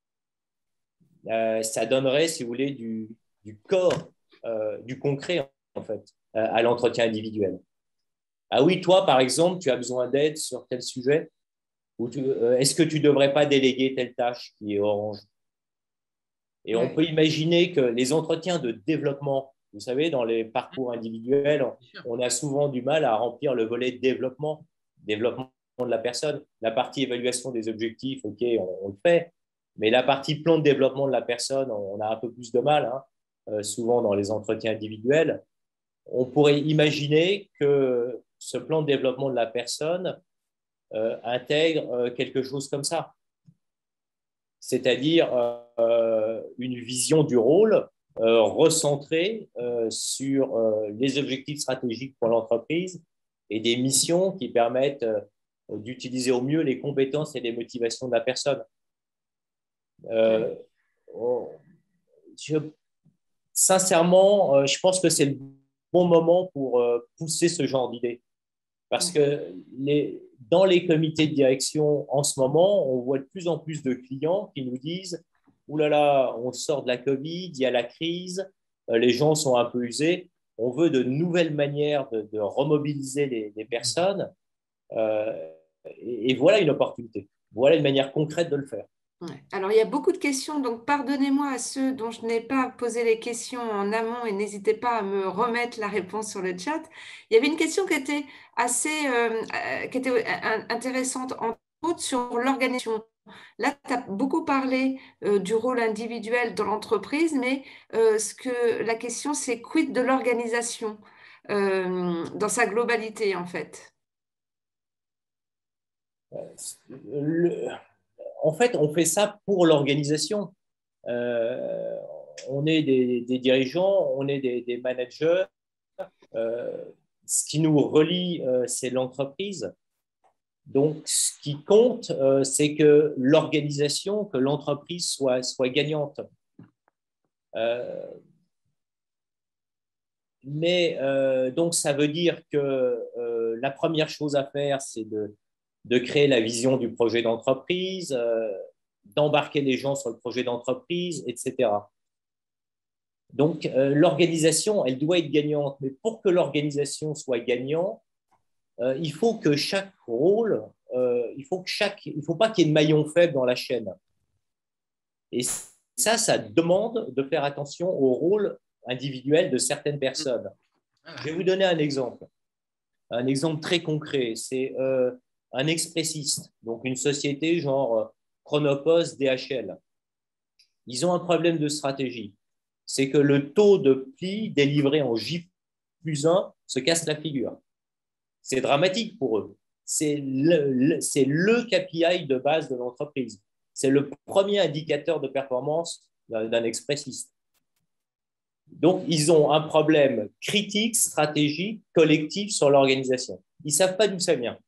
Euh, ça donnerait, si vous voulez, du, du corps, euh, du concret, en fait, euh, à l'entretien individuel. Ah oui, toi, par exemple, tu as besoin d'aide sur tel sujet, ou euh, est-ce que tu ne devrais pas déléguer telle tâche qui est orange? Et on Oui. peut imaginer que les entretiens de développement, vous savez, dans les parcours individuels, on a souvent du mal à remplir le volet développement, développement de la personne. La partie évaluation des objectifs, OK, on, on le fait, mais la partie plan de développement de la personne, on a un peu plus de mal, hein, euh, souvent dans les entretiens individuels. On pourrait imaginer que ce plan de développement de la personne euh, intègre euh, quelque chose comme ça, c'est-à-dire euh, une vision du rôle euh, recentrée euh, sur euh, les objectifs stratégiques pour l'entreprise et des missions qui permettent euh, d'utiliser au mieux les compétences et les motivations de la personne. Euh, on, je, sincèrement, euh, je pense que c'est le bon moment pour euh, pousser ce genre d'idée. Parce que les, dans les comités de direction, en ce moment, on voit de plus en plus de clients qui nous disent « Ouh là là, on sort de la Covid, il y a la crise, euh, les gens sont un peu usés, on veut de nouvelles manières de, de remobiliser les, les personnes. Euh, et, et voilà une opportunité. Voilà une manière concrète de le faire. » Ouais. Alors, il y a beaucoup de questions, donc pardonnez-moi à ceux dont je n'ai pas posé les questions en amont et n'hésitez pas à me remettre la réponse sur le chat. Il y avait une question qui était assez euh, euh, qui était euh, intéressante, entre autres sur l'organisation. Là, tu as beaucoup parlé euh, du rôle individuel dans l'entreprise, mais euh, ce que la question, c'est quid de l'organisation euh, dans sa globalité, en fait. Le, en fait, on fait ça pour l'organisation. Euh, on est des, des, dirigeants, on est des, des managers. Euh, ce qui nous relie, euh, c'est l'entreprise. Donc, ce qui compte, euh, c'est que l'organisation, que l'entreprise soit, soit gagnante. Euh, mais euh, donc, ça veut dire que euh, la première chose à faire, c'est de, de créer la vision du projet d'entreprise, euh, d'embarquer les gens sur le projet d'entreprise, et cetera. Donc, euh, l'organisation, elle doit être gagnante. Mais pour que l'organisation soit gagnante, euh, il faut que chaque rôle, euh, il faut que chaque, il faut pas qu'il y ait de maillon faible dans la chaîne. Et ça, ça demande de faire attention au rôle individuel de certaines personnes. Je vais vous donner un exemple, un exemple très concret. C'est euh, un expressiste, donc une société genre euh, Chronopost, D H L. Ils ont un problème de stratégie. C'est que le taux de pli délivré en J plus un se casse la figure. C'est dramatique pour eux. C'est le, le, c'est le K P I de base de l'entreprise. C'est le premier indicateur de performance d'un expressiste. Donc, ils ont un problème critique, stratégique, collectif sur l'organisation. Ils ne savent pas d'où ça vient.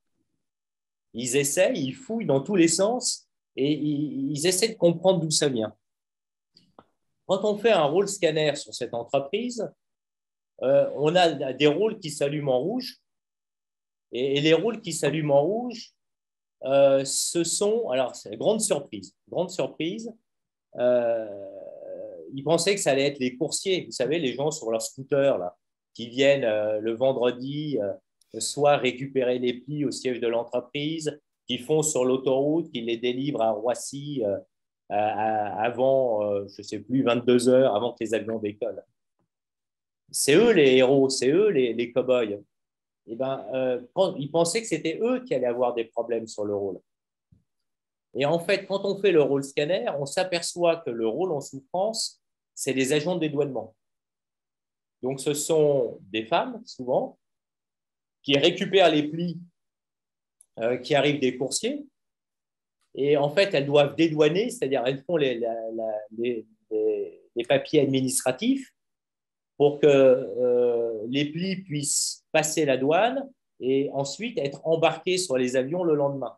Ils essayent, ils fouillent dans tous les sens et ils, ils essaient de comprendre d'où ça vient. Quand on fait un rôle scanner sur cette entreprise, euh, on a des rôles qui s'allument en rouge. Et, et les rôles qui s'allument en rouge, euh, ce sont, alors c'est une grande surprise, grande surprise, euh, ils pensaient que ça allait être les coursiers, vous savez, les gens sur leur scooter, là, qui viennent euh, le vendredi, euh, soit récupérer les plis au siège de l'entreprise, qui font sur l'autoroute, qui les délivrent à Roissy euh, à, à, avant, euh, je ne sais plus, vingt-deux heures, avant que les avions décollent. C'est eux les héros, c'est eux les, les cow-boys. Eh ben, euh, ils pensaient que c'était eux qui allaient avoir des problèmes sur le rôle. Et en fait, quand on fait le rôle scanner, on s'aperçoit que le rôle en souffrance, c'est les agents de dédouanement. Donc, ce sont des femmes, souvent, qui récupèrent les plis euh, qui arrivent des coursiers. Et en fait, elles doivent dédouaner, c'est-à-dire elles font les, la, la, les, les, les papiers administratifs pour que euh, les plis puissent passer la douane et ensuite être embarqués sur les avions le lendemain.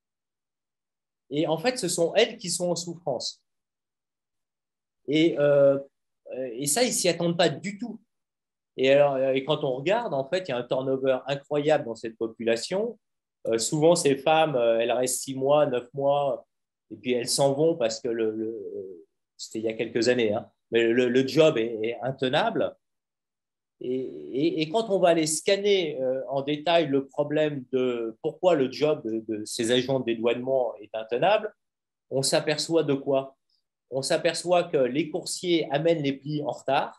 Et en fait, ce sont elles qui sont en souffrance. Et, euh, et ça, ils ne s'y attendent pas du tout. Et, alors, et quand on regarde, en fait, il y a un turnover incroyable dans cette population. Euh, souvent, ces femmes, euh, elles restent six mois, neuf mois, et puis elles s'en vont parce que le, le, c'était il y a quelques années, hein, mais le, le job est, est intenable. Et, et, et quand on va aller scanner euh, en détail le problème de pourquoi le job de, de ces agents de dédouanement est intenable, on s'aperçoit de quoi? On s'aperçoit que les coursiers amènent les plis en retard.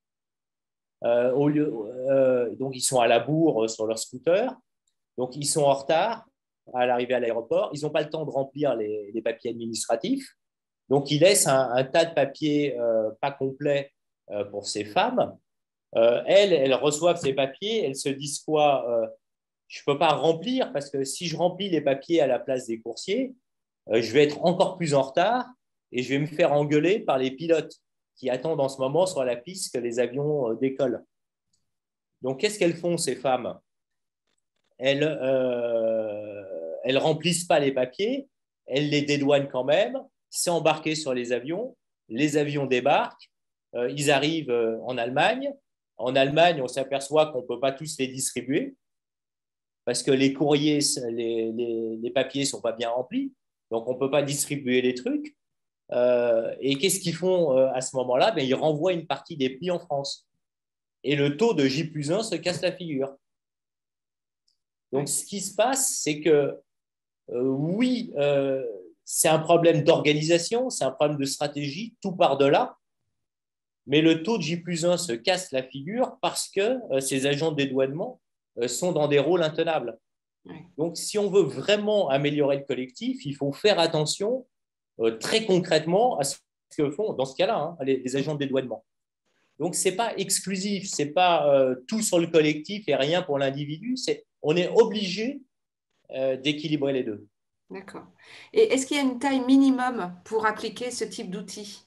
Euh, au lieu, euh, donc, ils sont à la bourre sur leur scooter. Donc, ils sont en retard à l'arrivée à l'aéroport. Ils n'ont pas le temps de remplir les, les papiers administratifs. Donc, ils laissent un, un tas de papiers euh, pas complets euh, pour ces femmes. Euh, elles, elles reçoivent ces papiers. Elles se disent quoi? euh, Je ne peux pas remplir parce que si je remplis les papiers à la place des coursiers, euh, je vais être encore plus en retard et je vais me faire engueuler par les pilotes qui attendent en ce moment sur la piste que les avions euh, décollent. Donc, qu'est-ce qu'elles font, ces femmes? Elles euh, elles remplissent pas les papiers, elles les dédouanent quand même, c'est embarqué sur les avions, les avions débarquent, euh, ils arrivent euh, en Allemagne. En Allemagne, on s'aperçoit qu'on ne peut pas tous les distribuer parce que les courriers, les, les, les papiers ne sont pas bien remplis, donc on ne peut pas distribuer les trucs. Euh, et qu'est-ce qu'ils font euh, à ce moment-là? Ben, ils renvoient une partie des plis en France. Et le taux de J plus un se casse la figure. Donc, ce qui se passe, c'est que euh, oui, euh, c'est un problème d'organisation, c'est un problème de stratégie, tout part de là, mais le taux de J plus un se casse la figure parce que euh, ces agents de dédouanement euh, sont dans des rôles intenables. Oui. Donc, si on veut vraiment améliorer le collectif, il faut faire attention euh, très concrètement à ce que font, dans ce cas-là, hein, les, les agents de dédouanement. Donc, ce n'est pas exclusif, ce n'est pas euh, tout sur le collectif et rien pour l'individu, c'est, on est obligé euh, d'équilibrer les deux. D'accord. Et est-ce qu'il y a une taille minimum pour appliquer ce type d'outils?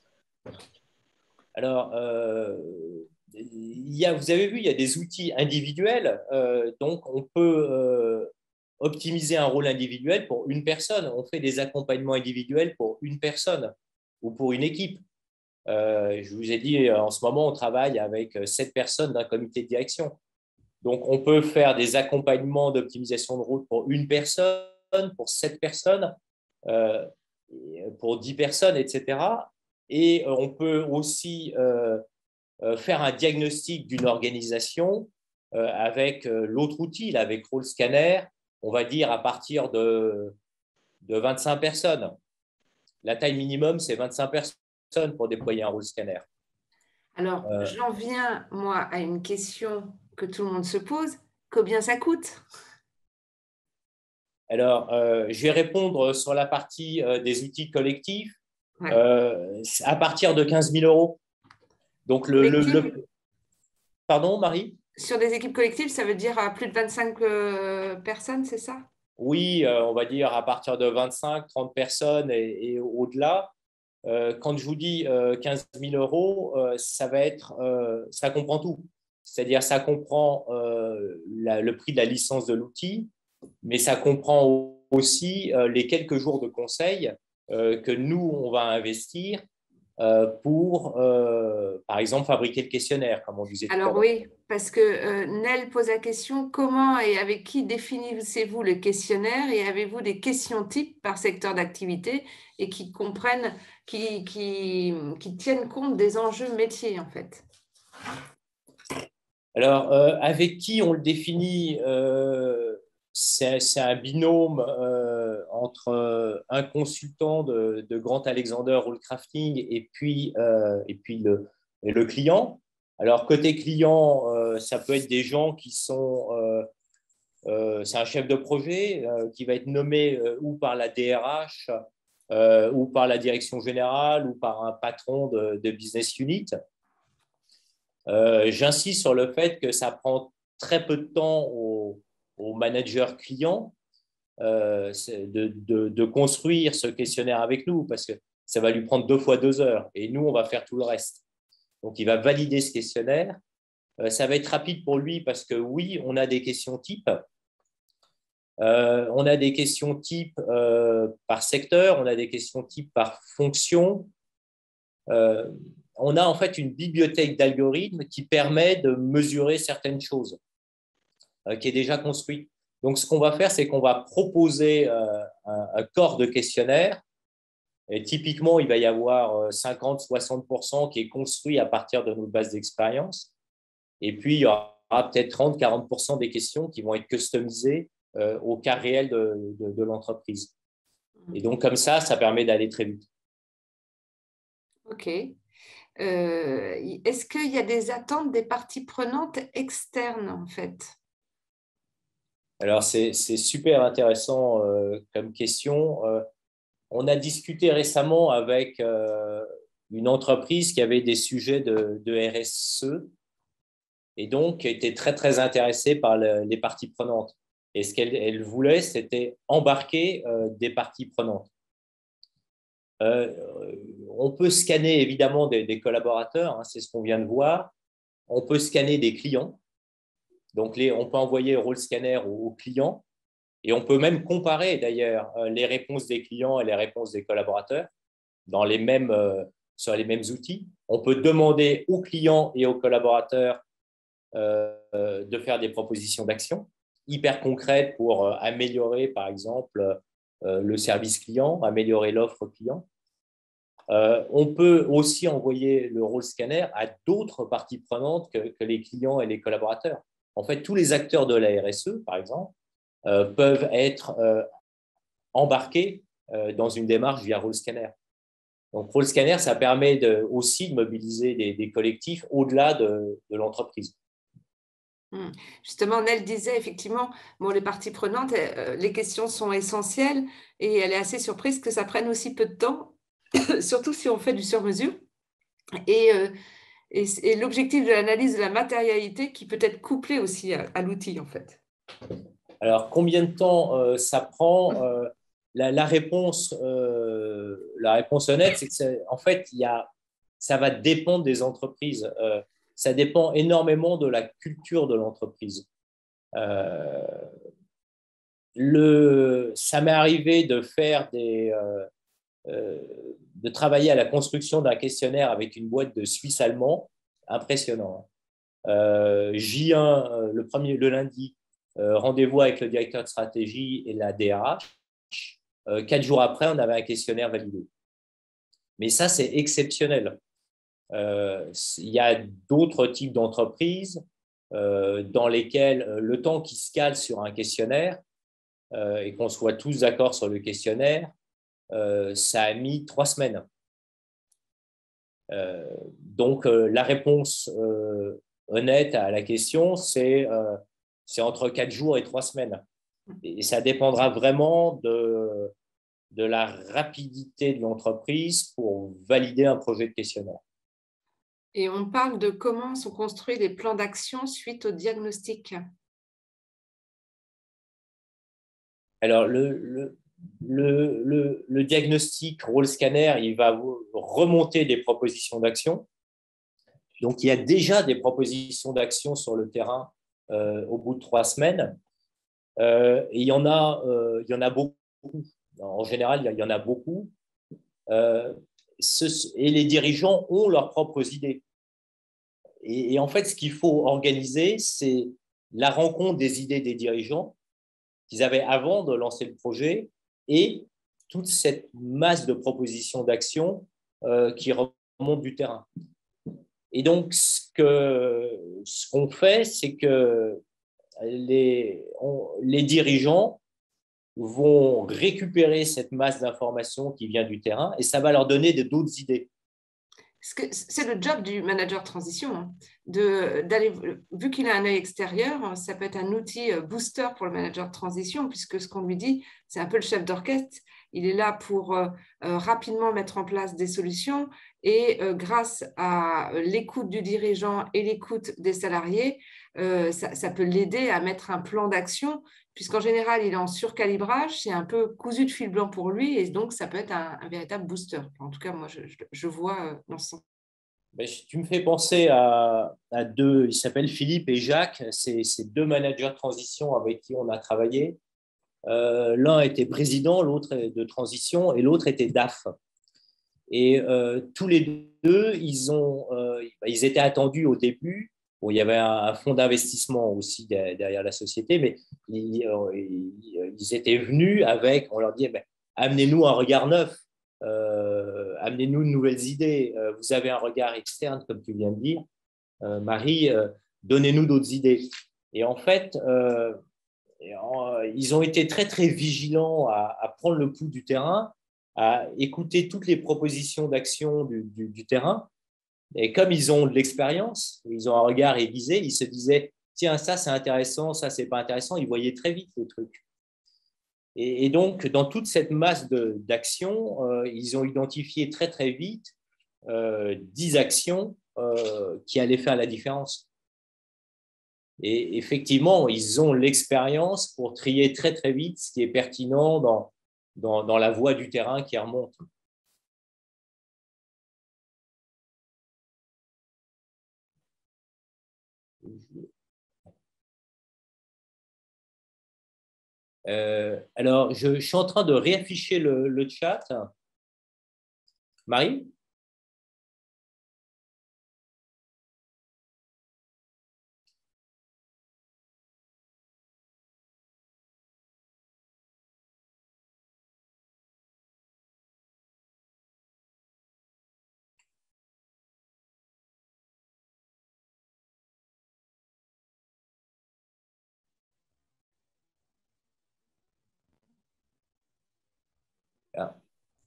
Alors, euh, il y a, vous avez vu, il y a des outils individuels, euh, donc on peut euh, optimiser un rôle individuel pour une personne. On fait des accompagnements individuels pour une personne ou pour une équipe. Euh, je vous ai dit, en ce moment, on travaille avec sept personnes d'un comité de direction. Donc, on peut faire des accompagnements d'optimisation de route pour une personne, pour sept personnes, euh, pour dix personnes, et cetera. Et on peut aussi euh, faire un diagnostic d'une organisation euh, avec l'autre outil, là, avec Role Scanner, on va dire à partir de, de vingt-cinq personnes. La taille minimum, c'est vingt-cinq personnes pour déployer un Role Scanner. Alors, euh, j'en viens, moi, à une question que tout le monde se pose. Combien ça coûte? Alors, euh, je vais répondre sur la partie euh, des outils collectifs. Ouais. Euh, à partir de quinze mille euros. Donc, le, le, le... Pardon, Marie? Sur des équipes collectives, ça veut dire à plus de vingt-cinq euh, personnes, c'est ça? oui, euh, on va dire à partir de vingt-cinq, trente personnes et, et au-delà. Euh, quand je vous dis euh, quinze mille euros, euh, ça va être, euh, ça comprend tout. C'est-à-dire, ça comprend euh, la- le prix de la licence de l'outil, mais ça comprend aussi euh, les quelques jours de conseil euh, que nous, on va investir euh, pour, euh, par exemple, fabriquer le questionnaire, comme on disait tout à Alors l'heure. oui, parce que euh, Nel pose la question, comment et avec qui définissez-vous le questionnaire et avez-vous des questions types par secteur d'activité et qui comprennent, qui, qui, qui tiennent compte des enjeux métiers en fait? Alors, euh, avec qui on le définit euh, c'est, c'est un binôme euh, entre euh, un consultant de, de Grant Alexander Hall Crafting et puis, euh, et puis le, et le client. Alors, côté client, euh, ça peut être des gens qui sont… Euh, euh, c'est un chef de projet euh, qui va être nommé euh, ou par la D R H euh, ou par la direction générale ou par un patron de, de business unit. Euh, j'insiste sur le fait que ça prend très peu de temps au, au manager client euh, de, de, de, construire ce questionnaire avec nous parce que ça va lui prendre deux fois deux heures et nous, on va faire tout le reste. Donc, il va valider ce questionnaire. Euh, ça va être rapide pour lui parce que oui, on a des questions types. Euh, on a des questions types euh, par secteur, on a des questions types par fonction. Euh, on a en fait une bibliothèque d'algorithmes qui permet de mesurer certaines choses, euh, qui est déjà construite. Donc, ce qu'on va faire, c'est qu'on va proposer euh, un, un, corps de questionnaire. Et typiquement, il va y avoir cinquante à soixante pour cent qui est construit à partir de nos bases d'expérience. Et puis, il y aura peut-être trente à quarante pour cent des questions qui vont être customisées euh, au cas réel de, de, de l'entreprise. Et donc, comme ça, ça permet d'aller très vite. OK. Euh, est-ce qu'il y a des attentes des parties prenantes externes, en fait? Alors, c'est super intéressant euh, comme question. Euh, on a discuté récemment avec euh, une entreprise qui avait des sujets de, de R S E et donc était très, très intéressée par le, les parties prenantes. Et ce qu'elle elle voulait, c'était embarquer euh, des parties prenantes. Euh, on peut scanner évidemment des, des collaborateurs, hein, c'est ce qu'on vient de voir. On peut scanner des clients. Donc, les, on peut envoyer rôle scanner aux, aux clients. Et on peut même comparer d'ailleurs les réponses des clients et les réponses des collaborateurs dans les mêmes, euh, sur les mêmes outils. On peut demander aux clients et aux collaborateurs euh, de faire des propositions d'action hyper concrètes pour euh, améliorer, par exemple, euh, le service client, améliorer l'offre client. Euh, on peut aussi envoyer le rôle scanner à d'autres parties prenantes que, que les clients et les collaborateurs. En fait, tous les acteurs de la R S E, par exemple, euh, peuvent être euh, embarqués euh, dans une démarche via rôle scanner. Donc, rôle scanner, ça permet de, aussi de mobiliser des, des collectifs au-delà de, de l'entreprise. Justement, Nel disait effectivement, bon, les parties prenantes, euh, les questions sont essentielles et elle est assez surprise que ça prenne aussi peu de temps, surtout si on fait du sur-mesure. Et, euh, et, et l'objectif de l'analyse de la matérialité qui peut être couplé aussi à, à l'outil, en fait. Alors, combien de temps euh, ça prend euh, la, la, réponse, euh, la réponse honnête, c'est que en fait, il y a, ça va dépendre des entreprises. Euh, ça dépend énormément de la culture de l'entreprise. Euh, le, ça m'est arrivé de faire des, euh, euh, de travailler à la construction d'un questionnaire avec une boîte de Suisse allemand, impressionnant. Euh, J un, euh, le premier, le lundi, euh, rendez-vous avec le directeur de stratégie et la D R H. Euh, quatre jours après, on avait un questionnaire validé. Mais ça, c'est exceptionnel. Euh, il y a d'autres types d'entreprises euh, dans lesquelles euh, le temps qui se cale sur un questionnaire euh, et qu'on soit tous d'accord sur le questionnaire, euh, ça a mis trois semaines. Euh, donc, euh, la réponse euh, honnête à la question, c'est euh, c'est entre quatre jours et trois semaines. Et ça dépendra vraiment de, de la rapidité de l'entreprise pour valider un projet de questionnaire. Et on parle de comment sont construits les plans d'action suite au diagnostic. Alors, le, le, le, le, le diagnostic rôle scanner, il va remonter des propositions d'action. Donc, il y a déjà des propositions d'action sur le terrain euh, au bout de trois semaines. Euh, et il y en a, euh, il y en a beaucoup. En général, il y en a beaucoup. Euh, ce, et les dirigeants ont leurs propres idées. Et, et en fait, ce qu'il faut organiser, c'est la rencontre des idées des dirigeants qu'ils avaient avant de lancer le projet et toute cette masse de propositions d'action euh, qui remontent du terrain. Et donc, ce que, ce qu'on fait, c'est que les, on, les dirigeants vont récupérer cette masse d'informations qui vient du terrain et ça va leur donner d'autres idées. C'est le job du manager de transition, hein, de, d'aller, vu qu'il a un œil extérieur, ça peut être un outil booster pour le manager de transition, puisque ce qu'on lui dit, c'est un peu le chef d'orchestre. Il est là pour euh, rapidement mettre en place des solutions et euh, grâce à l'écoute du dirigeant et l'écoute des salariés, euh, ça, ça peut l'aider à mettre un plan d'action, puisqu'en général, il est en surcalibrage, c'est un peu cousu de fil blanc pour lui, et donc ça peut être un, un véritable booster. En tout cas, moi, je, je, je vois dans ce sens. Ben, tu me fais penser à, à deux, ils s'appellent Philippe et Jacques, c'est deux managers de transition avec qui on a travaillé. Euh, L'un était président, l'autre de transition, et l'autre était D A F. Et euh, tous les deux, ils, ont, euh, ils étaient attendus au début. Bon, il y avait un, un fonds d'investissement aussi derrière la société, mais ils, ils, ils étaient venus avec, on leur dit, ben, amenez-nous un regard neuf, euh, amenez-nous de nouvelles idées. Euh, vous avez un regard externe, comme tu viens de dire, euh, Marie, euh, donnez-nous d'autres idées. Et en fait, euh, ils ont été très, très vigilants à, à prendre le pouls du terrain, à écouter toutes les propositions d'action du, du, du terrain. Et comme ils ont de l'expérience, ils ont un regard aiguisé, ils se disaient, tiens, ça c'est intéressant, ça c'est pas intéressant. Ils voyaient très vite les trucs. Et, et donc, dans toute cette masse d'actions, euh, ils ont identifié très, très vite euh, dix actions euh, qui allaient faire la différence. Et effectivement, ils ont l'expérience pour trier très, très vite ce qui est pertinent dans, dans, dans la voie du terrain qui remonte. Euh, alors, je, je suis en train de réafficher le, le chat. Marie ? Ah.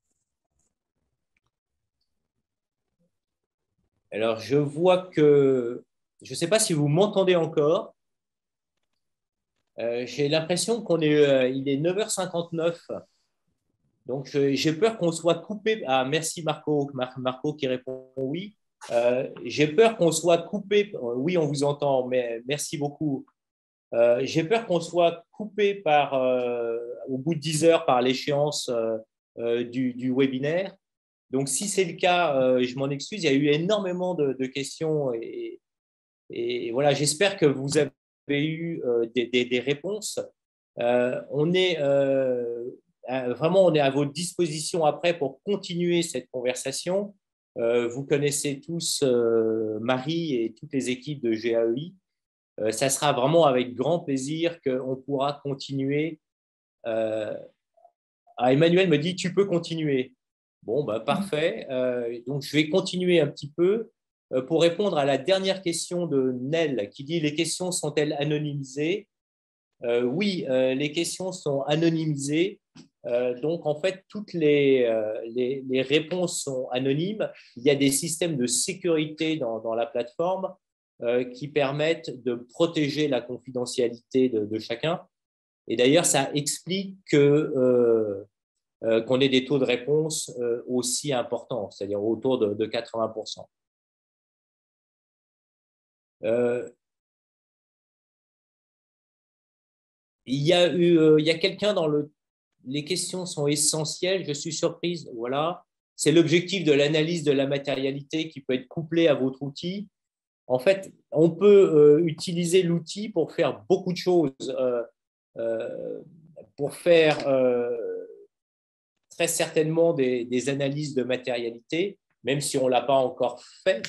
Alors, je vois que, je ne sais pas si vous m'entendez encore. Euh, j'ai l'impression qu'on est, euh, il est neuf heures cinquante-neuf. Donc, j'ai peur qu'on soit coupé. Ah, merci Marco, Mar Marco qui répond oui. Euh, j'ai peur qu'on soit coupé. Oui, on vous entend, mais merci beaucoup. Euh, j'ai peur qu'on soit coupé par, euh, au bout de dix heures par l'échéance euh, euh, du, du webinaire. Donc, si c'est le cas, euh, je m'en excuse. Il y a eu énormément de, de questions et, et voilà, j'espère que vous avez eu euh, des, des, des réponses. Euh, on est euh, vraiment, on est à votre disposition après pour continuer cette conversation. Euh, vous connaissez tous euh, Marie et toutes les équipes de G A E I. Euh, ça sera vraiment avec grand plaisir qu'on pourra continuer. Euh, ah, Emmanuel me dit, tu peux continuer. Bon, ben, parfait. Euh, donc, je vais continuer un petit peu euh, pour répondre à la dernière question de Nel qui dit, les questions sont-elles anonymisées? Euh, oui, euh, les questions sont anonymisées. Euh, donc, en fait, toutes les, euh, les, les, réponses sont anonymes. Il y a des systèmes de sécurité dans, dans la plateforme euh, qui permettent de protéger la confidentialité de, de chacun. Et d'ailleurs, ça explique que, euh, euh, qu'on ait des taux de réponse euh, aussi importants, c'est-à-dire autour de, de quatre-vingts pour cent. Euh, il y a, eu, euh, il y a quelqu'un dans le... Les questions sont essentielles, je suis surprise, voilà. C'est l'objectif de l'analyse de la matérialité qui peut être couplé à votre outil. En fait, on peut euh, utiliser l'outil pour faire beaucoup de choses, euh, euh, pour faire euh, très certainement des, des analyses de matérialité, même si on ne l'a pas encore fait.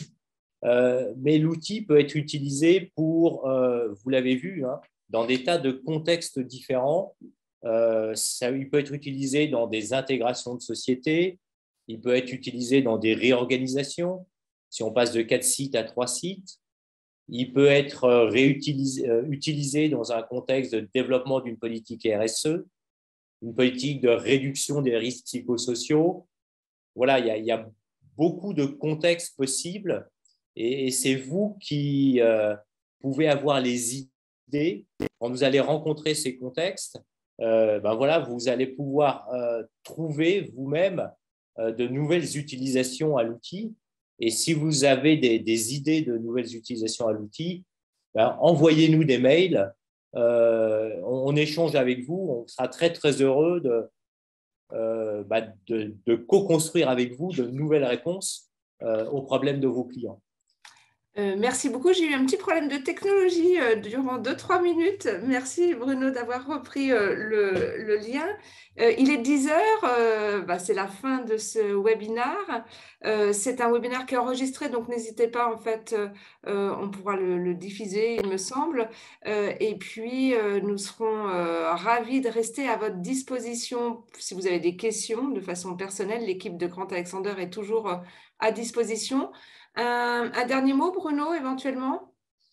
Euh, mais l'outil peut être utilisé pour, euh, vous l'avez vu, hein, dans des tas de contextes différents. Euh, ça, il peut être utilisé dans des intégrations de sociétés, il peut être utilisé dans des réorganisations, si on passe de quatre sites à trois sites. Il peut être réutilisé, euh, utilisé dans un contexte de développement d'une politique R S E, une politique de réduction des risques psychosociaux. Voilà, il y a, il y a beaucoup de contextes possibles et, et c'est vous qui euh, pouvez avoir les idées. Quand vous allez rencontrer ces contextes, euh, ben voilà, vous allez pouvoir euh, trouver vous-même euh, de nouvelles utilisations à l'outil. Et si vous avez des, des idées de nouvelles utilisations à l'outil, ben, envoyez-nous des mails. Euh, on, on échange avec vous. On sera très, très heureux de, euh, bah, de, de co-construire avec vous de nouvelles réponses euh, aux problèmes de vos clients. Euh, merci beaucoup. J'ai eu un petit problème de technologie euh, durant deux trois minutes. Merci Bruno d'avoir repris euh, le, le lien. Euh, il est dix heures, euh, bah, c'est la fin de ce webinaire. Euh, c'est un webinaire qui est enregistré, donc n'hésitez pas, en fait, euh, on pourra le, le diffuser, il me semble. Euh, et puis, euh, nous serons euh, ravis de rester à votre disposition si vous avez des questions de façon personnelle. L'équipe de Grant Alexander est toujours euh, à disposition. Un, un dernier mot, Bruno, éventuellement?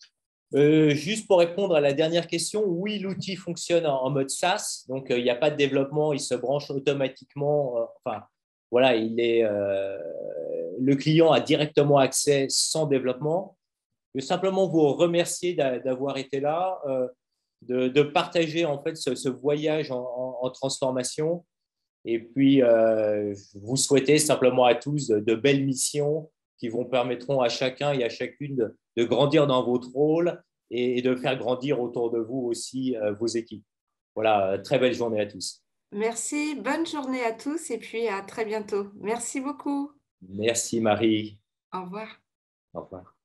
Euh, juste pour répondre à la dernière question, oui, l'outil fonctionne en, en mode SaaS, donc euh, il n'y a pas de développement, il se branche automatiquement. Euh, enfin, voilà, il est, euh, le client a directement accès sans développement. Je veux simplement vous remercier d'avoir été là, euh, de, de, partager en fait ce, ce voyage en, en, en, transformation. Et puis, euh, vous souhaitez simplement à tous de, de belles missions qui vous permettront à chacun et à chacune de, de grandir dans votre rôle et, et de faire grandir autour de vous aussi euh, vos équipes. Voilà, très belle journée à tous. Merci, bonne journée à tous et puis à très bientôt. Merci beaucoup. Merci Marie. Au revoir. Au revoir.